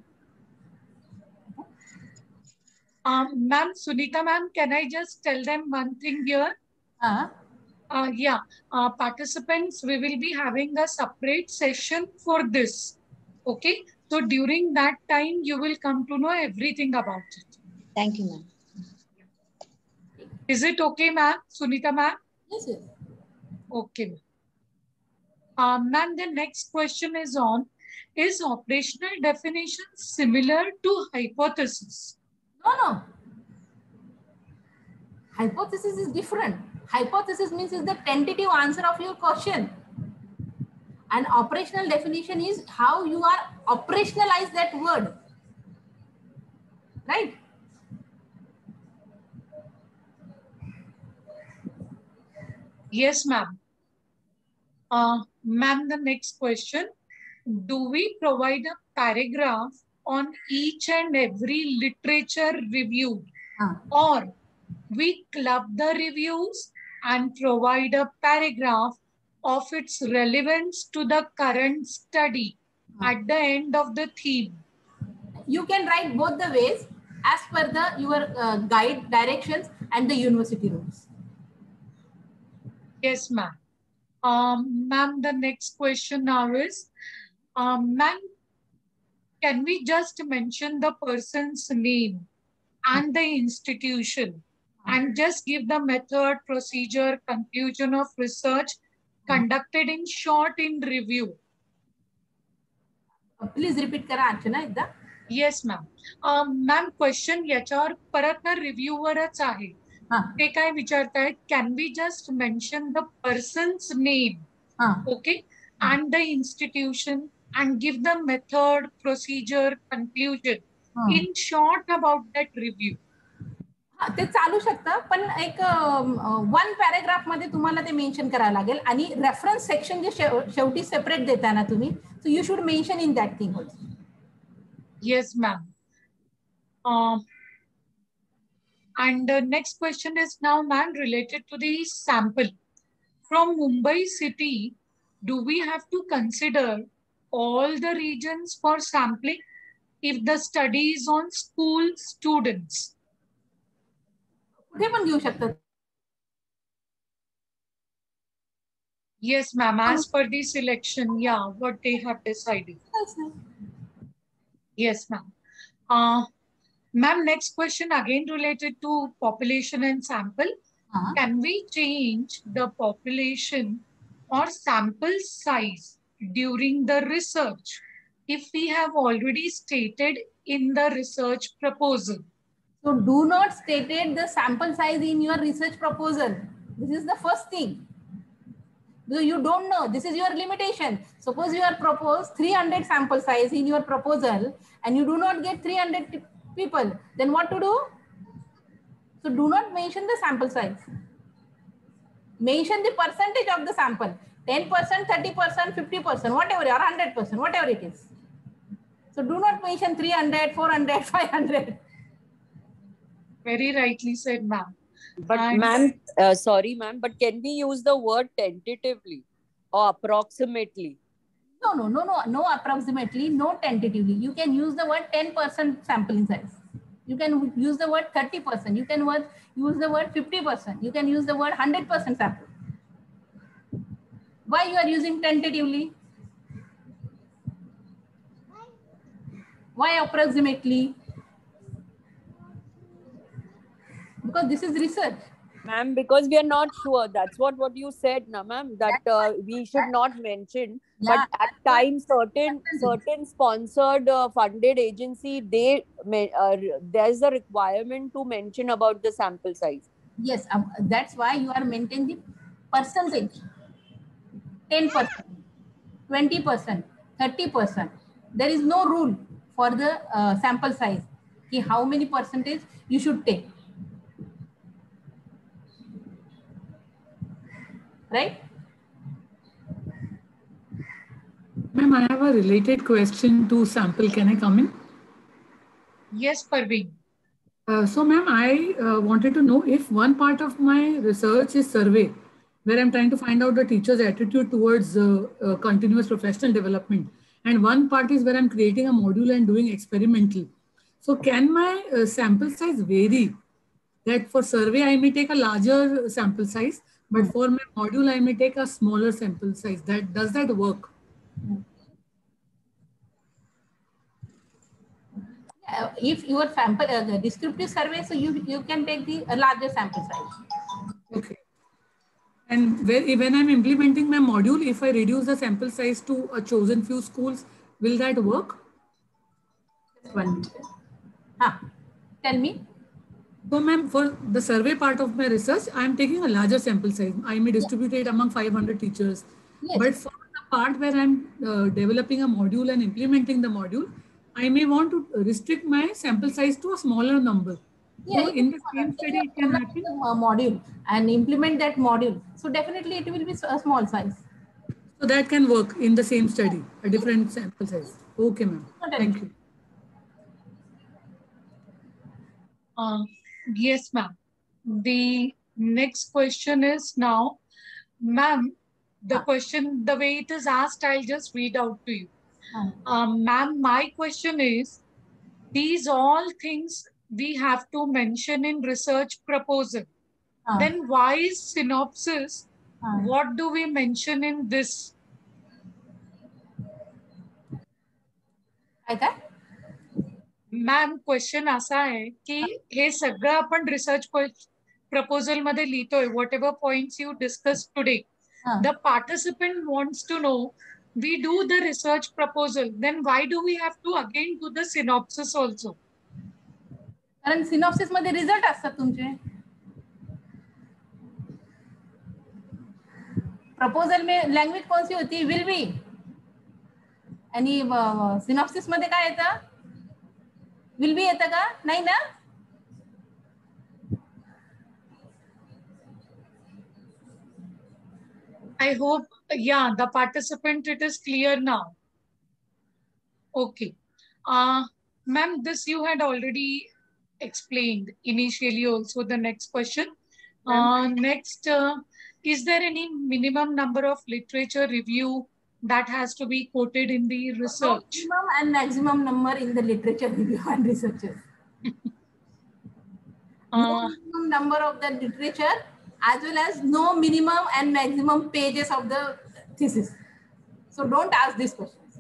Um, ma'am, Sunita, ma'am, can I just tell them one thing here? Uh-huh. Uh, yeah, uh, participants, we will be having a separate session for this. Okay, so during that time, you will come to know everything about it. Thank you, ma'am. Is it okay, ma'am? Sunita, ma'am? Yes, yes. Okay. Uh, ma'am, the next question is on, is operational definition similar to hypothesis? No, no. Hypothesis is different. Hypothesis means is the tentative answer of your question. And operational definition is how you are operationalize that word. right? Yes, ma'am. Uh, ma'am, the next question. Do we provide a paragraph on each and every literature review, Uh. or we club the reviews and provide a paragraph of its relevance to the current study uh. at the end of the theme? You can write both the ways as per the your uh, guide directions and the university rules. Yes, ma'am. Um, ma'am, the next question now is, um, ma'am, can we just mention the person's name and the institution and just give the method, procedure, conclusion of research conducted in short in review? Uh, please repeat kara Archana ekda. Yes, ma'am. Um, ma'am, question याच्यावर परत ना रिव्ह्यूवरच आहे. ते काय विचारतायत, can we just mention the person's name, okay, and the institution and give the method, procedure, conclusion in short about that review? ते चालू शकतं, पण एक वन पॅराग्राफ मध्ये तुम्हाला ते मेन्शन करायला लागेल आणि रेफरन्स सेक्शन जे शेवटी सेपरेट देता ना तुम्ही, so you should mention in that thing also. Yes, ma'am. Um, and the next question is now, ma'am, related to the sample. From Mumbai city, do we have to consider all the regions for sampling if the study is on school students? कुठे पण घेऊ शकतात. Yes, ma'am, as per the selection, yeah, what they have decided. Yes, ma'am. Uh, ma'am, next question again related to population and sample. Uh-huh. Can we change the population or sample size during the research if we have already stated in the research proposal? So do not state the sample size in your research proposal. This is the first thing. So you don't know, this is your limitation. Suppose you are proposed three hundred sample size in your proposal and you do not get three hundred people, then what to do? So do not mention the sample size. Mention the percentage of the sample, ten percent, thirty percent, fifty percent, whatever, or one hundred percent, whatever it is. So do not mention three hundred, four hundred, five hundred. Very rightly said, ma'am. But ma'am, uh, sorry, ma'am, but can we use the word tentatively or approximately? No, no, no, no, no approximately, no tentatively. You can use the word ten percent sampling size. You can use the word thirty percent. You can word, use the word fifty percent. You can use the word one hundred percent sample. Why you are using tentatively? Why approximately? Because this is research. Ma'am, because we are not sure. That's what, what you said, na ma'am, that uh, we should not mention. Yeah, but at times, certain certain sponsored uh, funded agency, they uh, there's a requirement to mention about the sample size. Yes, um, that's why you are maintaining the percentage. ten percent, twenty percent, thirty percent. There is no rule for the uh, sample size. Ki how many percentage you should take. Right? Ma'am, I have a related question to sample. Can I come in? Yes, Parveen. Uh, so, ma'am, I uh, wanted to know if one part of my research is survey, where I'm trying to find out the teacher's attitude towards uh, uh, continuous professional development. And one part is where I'm creating a module and doing experimental. So can my uh, sample size vary? That for survey, I may take a larger sample size, but for my module, I may take a smaller sample size. That does that work? Uh, if your sample uh, the descriptive survey, so you you can take the uh, larger sample size. Okay. And where, when I'm implementing my module, if I reduce the sample size to a chosen few schools, will that work? One. Huh. Tell me. So, ma'am, for the survey part of my research, I am taking a larger sample size. I may distribute it among five hundred teachers. Yes. But for the part where I'm uh, developing a module and implementing the module, I may want to restrict my sample size to a smaller number. Yeah, so in the same study, it can happen. A module and implement that module. So definitely it will be a small size. So that can work in the same study, a different sample size. Okay, ma'am. Thank you. Uh, yes, ma'am. The next question is now, ma'am, the ah. question, the way it is asked, I'll just read out to you. Ah. Um, ma'am, my question is, these all things we have to mention in research proposal. Ah. Then why is synopsis? Ah. What do we mention in this? Okay. Ma'am question असा आहे की हे सगळं आपण research proposal मध्ये लिहितोय whatever points you discuss today the participant wants to know we do the research proposal then why do we have to again do the synopsis also कारण synopsis मध्ये result असतात तुमचे proposal में language कौन सी होती है will be आणि synopsis मध्ये काय येतं विल बी येतं का नाही ना I hope yeah the participant it is clear now. Okay. Uh ma'am, this you had already explained initially also the next question. Uh, next, uh, is there any minimum number of literature review that has to be quoted in the research? No minimum and maximum number in the literature review and researches. No uh, minimum number of the literature as well as no minimum and maximum pages of the thesis. So don't ask these questions.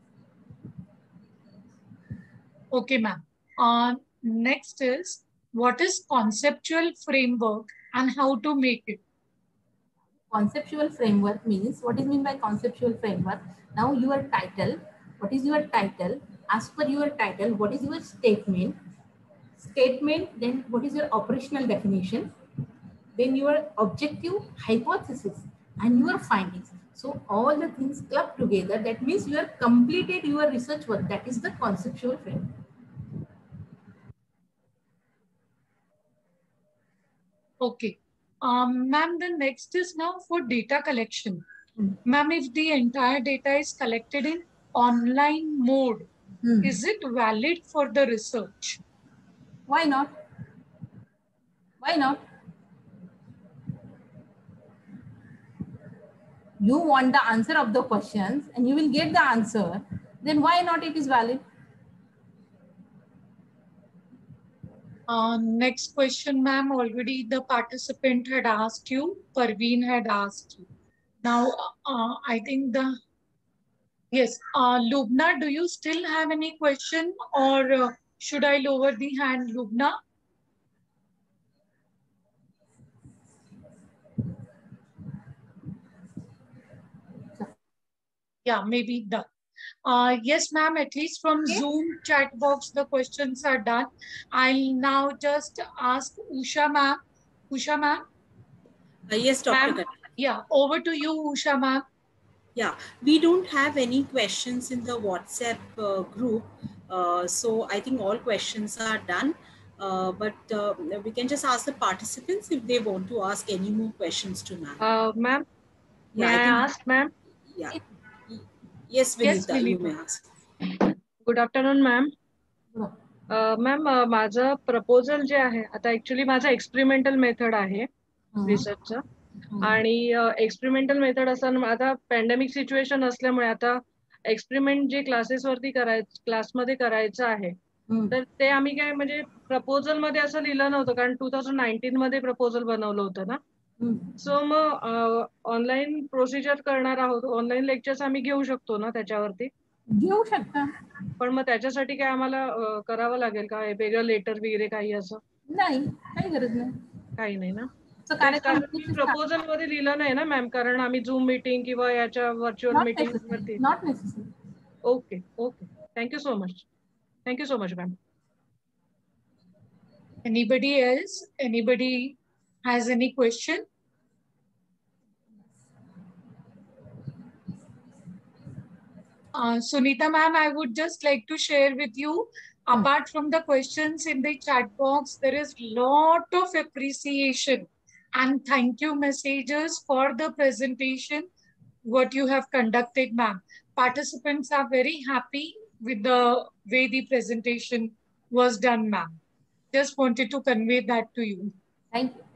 Okay, ma'am. Uh, next is, what is conceptual framework and how to make it? Conceptual framework means, what is meant by conceptual framework? Now your title, what is your title? As per your title, what is your statement? Statement, then what is your operational definition? Then your objective, hypothesis, and your findings. So all the things clubbed together, that means you have completed your research work. That is the conceptual framework. Okay. Um, ma'am, the next is now for data collection. Hmm. Ma'am, if the entire data is collected in online mode, hmm. is it valid for the research? Why not? Why not? You want the answer of the questions and you will get the answer, then why not it is valid? Uh, next question, ma'am, already the participant had asked you, Parveen had asked you. Now, uh, I think the, yes, uh, Lubna, do you still have any question or uh, should I lower the hand, Lubna? Yeah, maybe done. Uh, yes, ma'am, at least from okay. Zoom chat box, the questions are done. I'll now just ask Usha ma'am. Usha ma'am? Uh, yes, Doctor Yeah, over to you, Usha ma'am. Yeah, we don't have any questions in the WhatsApp uh, group. Uh, so I think all questions are done. Uh, but uh, we can just ask the participants if they want to ask any more questions to ma'am. Uh, ma'am, yeah, may I, I ask, ma'am? Yeah. Yes, Vinita, yes, Vinita, you may ask. Good afternoon, ma'am. Uh, ma'am, uh, माझा proposal जे आहे आता actually माझा experimental method आहे रिसर्चचा आणि experimental method असताना आता pandemic situation असल्यामुळे आता एक्सपेरिमेंट जे क्लासेस वरती करायचं क्लासमध्ये करायचं आहे तर ते आम्ही काय म्हणजे प्रपोजल मध्ये असं लिहिलं नव्हतं कारण टू थाउजंड नाईन्टीन मध्ये प्रपोजल बनवलं होतं ना सो मग ऑनलाईन प्रोसिजर करणार आहोत ऑनलाईन लेक्चर्स आम्ही घेऊ शकतो ना त्याच्यावरती घेऊ शकता पण मग त्याच्यासाठी काय आम्हाला करावं लागेल का वेगळं लेटर वगैरे काही असं नाही काही गरज नाही काही नाही ना प्रपोजल मध्ये लिहिलं नाही ना मॅम कारण आम्ही झूम मीटिंग किंवा याच्या व्हर्च्युअल मीटिंग वरती not necessary okay okay thank you so much thank you so much ma'am Anybody else? Anybody has any question? Uh, Sunita ma'am, I would just like to share with you, apart from the questions in the chat box, there is lot of appreciation and thank you messages for the presentation, what you have conducted, ma'am. Participants are very happy with the way the presentation was done, ma'am. Just wanted to convey that to you. Thank you.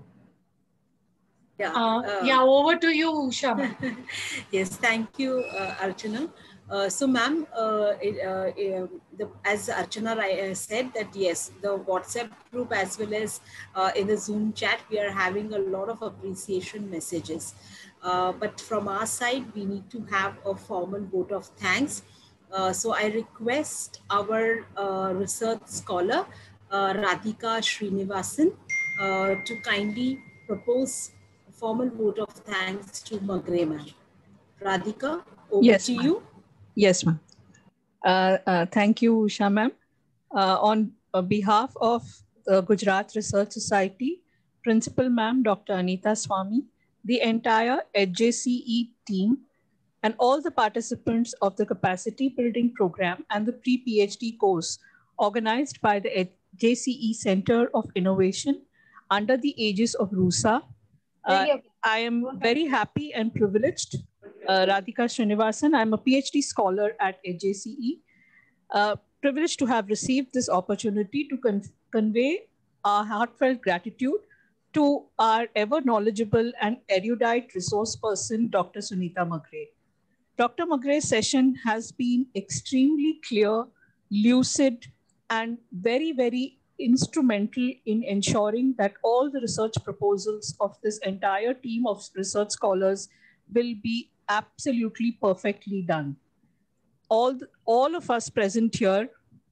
Yeah, Uh, uh, yeah, over to you, Usha. yes, thank you, uh, Archana. Uh, so, ma'am, uh, it, uh, um, the, as Archana uh, said that yes, the WhatsApp group as well as uh, in the Zoom chat, we are having a lot of appreciation messages. Uh, but from our side, we need to have a formal vote of thanks. Uh, so I request our uh, research scholar, uh, Radhika Srinivasan, uh, to kindly propose a formal vote of thanks to Magre ma'am. Radhika, over Yes, to you. Yes, ma'am. Uh, uh, thank you, Usha ma'am. Uh, on uh, behalf of the Gujarat Research Society, Principal ma'am, Doctor Anita Swami, the entire H J C E team, and all the participants of the capacity building program and the pre-PhD course organized by the H J C E Center of Innovation under the aegis of RUSA. Uh, I am very happy and privileged. Uh, Radhika Srinivasan, I'm a PhD scholar at H J C E. Uh, privileged to have received this opportunity to con convey our heartfelt gratitude to our ever knowledgeable and erudite resource person, Doctor Sunita Magre. Doctor Magre's session has been extremely clear, lucid, and very, very instrumental in ensuring that all the research proposals of this entire team of research scholars will be absolutely perfectly done. All, the, all of us present here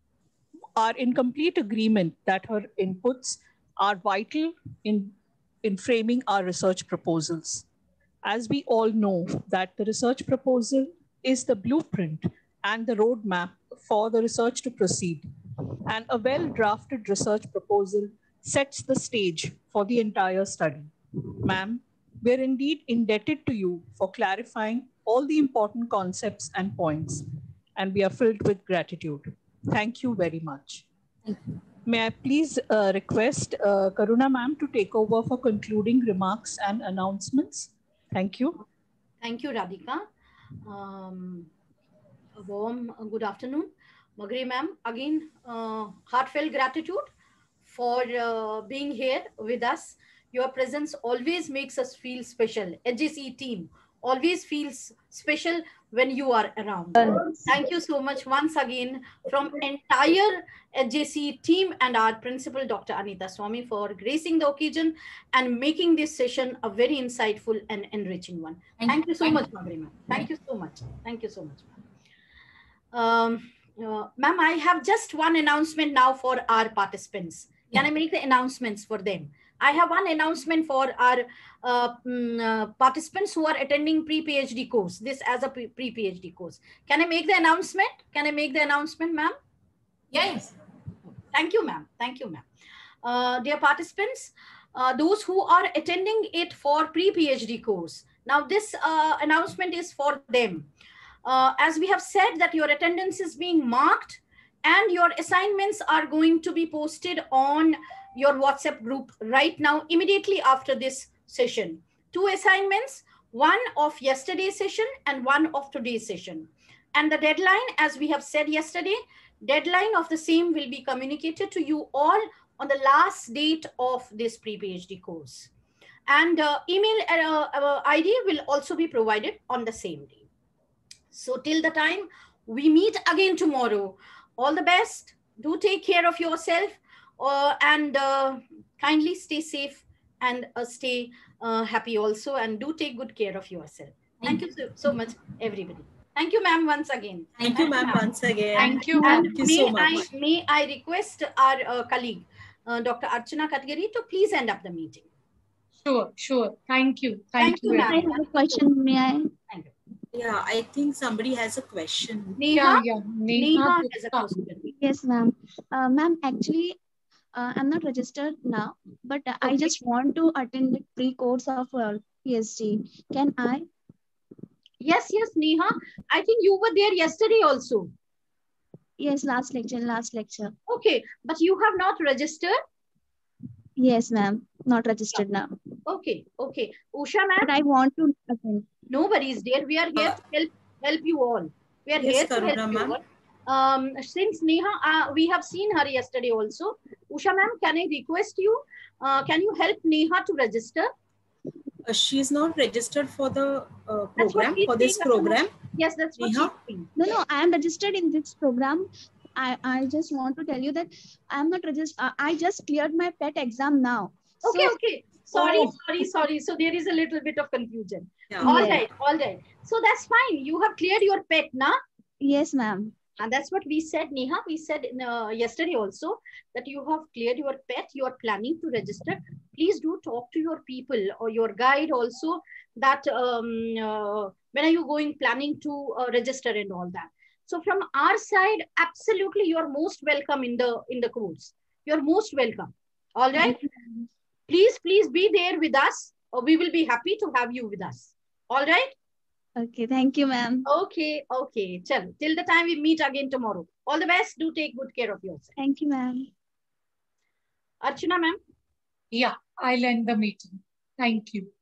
are in complete agreement that her inputs are vital in, in framing our research proposals. As we all know that the research proposal is the blueprint and the roadmap for the research to proceed. And a well-drafted research proposal sets the stage for the entire study. Ma'am, we're indeed indebted to you for clarifying all the important concepts and points, and we are filled with gratitude. Thank you very much. May I please uh, request uh, Karuna ma'am to take over for concluding remarks and announcements. Thank you. Thank you, Radhika. Um, a warm uh, good afternoon. Magre ma'am, again, uh, heartfelt gratitude for uh, being here with us. Your presence always makes us feel special. H J C E team always feels special when you are around. Thank you so much once again from entire H J C E team and our principal, Doctor Anita Swami, for gracing the occasion and making this session a very insightful and enriching one. Thank, Thank you so Thank much, Magre ma'am. Thank you so much. Thank you so much, ma'am. Um, uh, ma'am, I have just one announcement now for our participants. Can I make the announcements for them? I have one announcement for our uh, uh, participants who are attending pre-PhD course, this as a pre-PhD course. Can I make the announcement? Can I make the announcement, ma'am? Yes. Thank you, ma'am. Thank you, ma'am. Uh, dear participants, uh, those who are attending it for pre-PhD course. Now this uh, announcement is for them. Uh, as we have said that your attendance is being marked and your assignments are going to be posted on your WhatsApp group right now, immediately after this session. Two assignments, one of yesterday's session and one of today's session. And the deadline, as we have said yesterday, deadline of the same will be communicated to you all on the last date of this pre-PhD course. And uh, email uh, uh, I D will also be provided on the same day. So till the time we meet again tomorrow, all the best. Do take care of yourself uh, and uh, kindly stay safe and uh, stay uh, happy also, and do take good care of yourself. Thank you so, so much, everybody. Thank you, ma'am, once again. Thank, Thank you, ma'am, once again. Thank you. And Thank you may so much. I, may I request our uh, colleague, uh, Doctor Archana Katgiri, to please end up the meeting. Sure, sure. Thank you. Thank, Thank you. you I have a question. May I? Thank you. Yeah, I think somebody has a question. Neha, yeah, yeah. Neha, Neha has a question. Yes, ma'am. Uh, ma'am, actually, uh, I'm not registered now, but uh, okay. I just want to attend the pre-course of uh, PhD. Can I? Yes, yes, Neha. I think you were there yesterday also. Yes, last lecture, last lecture. Okay, but you have not registered? Yes, ma'am. Not registered now. Okay, okay. Usha, ma'am? But I want to attend. No worries, dear. We are here to help help you all. We are Yes, here to Karuna, help you ma'am. all. Um, since Neha, uh, we have seen her yesterday also. Usha, ma'am, can I request you? Uh, can you help Neha to register? Uh, she is not registered for the uh, That's what program, she's for this saying at the program. moment. Yes, that's what Neha? she's saying. No, no, I am registered in this program. I, I just want to tell you that I am not registered. Uh, I just cleared my pet exam now. Okay, So, okay. Sorry, oh. sorry, sorry. So there is a little bit of confusion. Yeah. All Yeah. right, all right. So that's fine. You have cleared your pet, na? Yes, ma'am. And that's what we said, Neha. We said uh, yesterday also that you have cleared your pet. You are planning to register. Please do talk to your people or your guide also that um, uh, when are you going planning to uh, register and all that. So from our side, absolutely, you are most welcome in the in the course. You're most welcome. All right. Please, please be there with us. Or we will be happy to have you with us. All right. Okay, thank you, ma'am. Okay, okay. Chalo. Till the time we meet again tomorrow. All the best. Do take good care of yourself. Thank you, ma'am. Archana, ma'am. Yeah, I'll end the meeting. Thank you.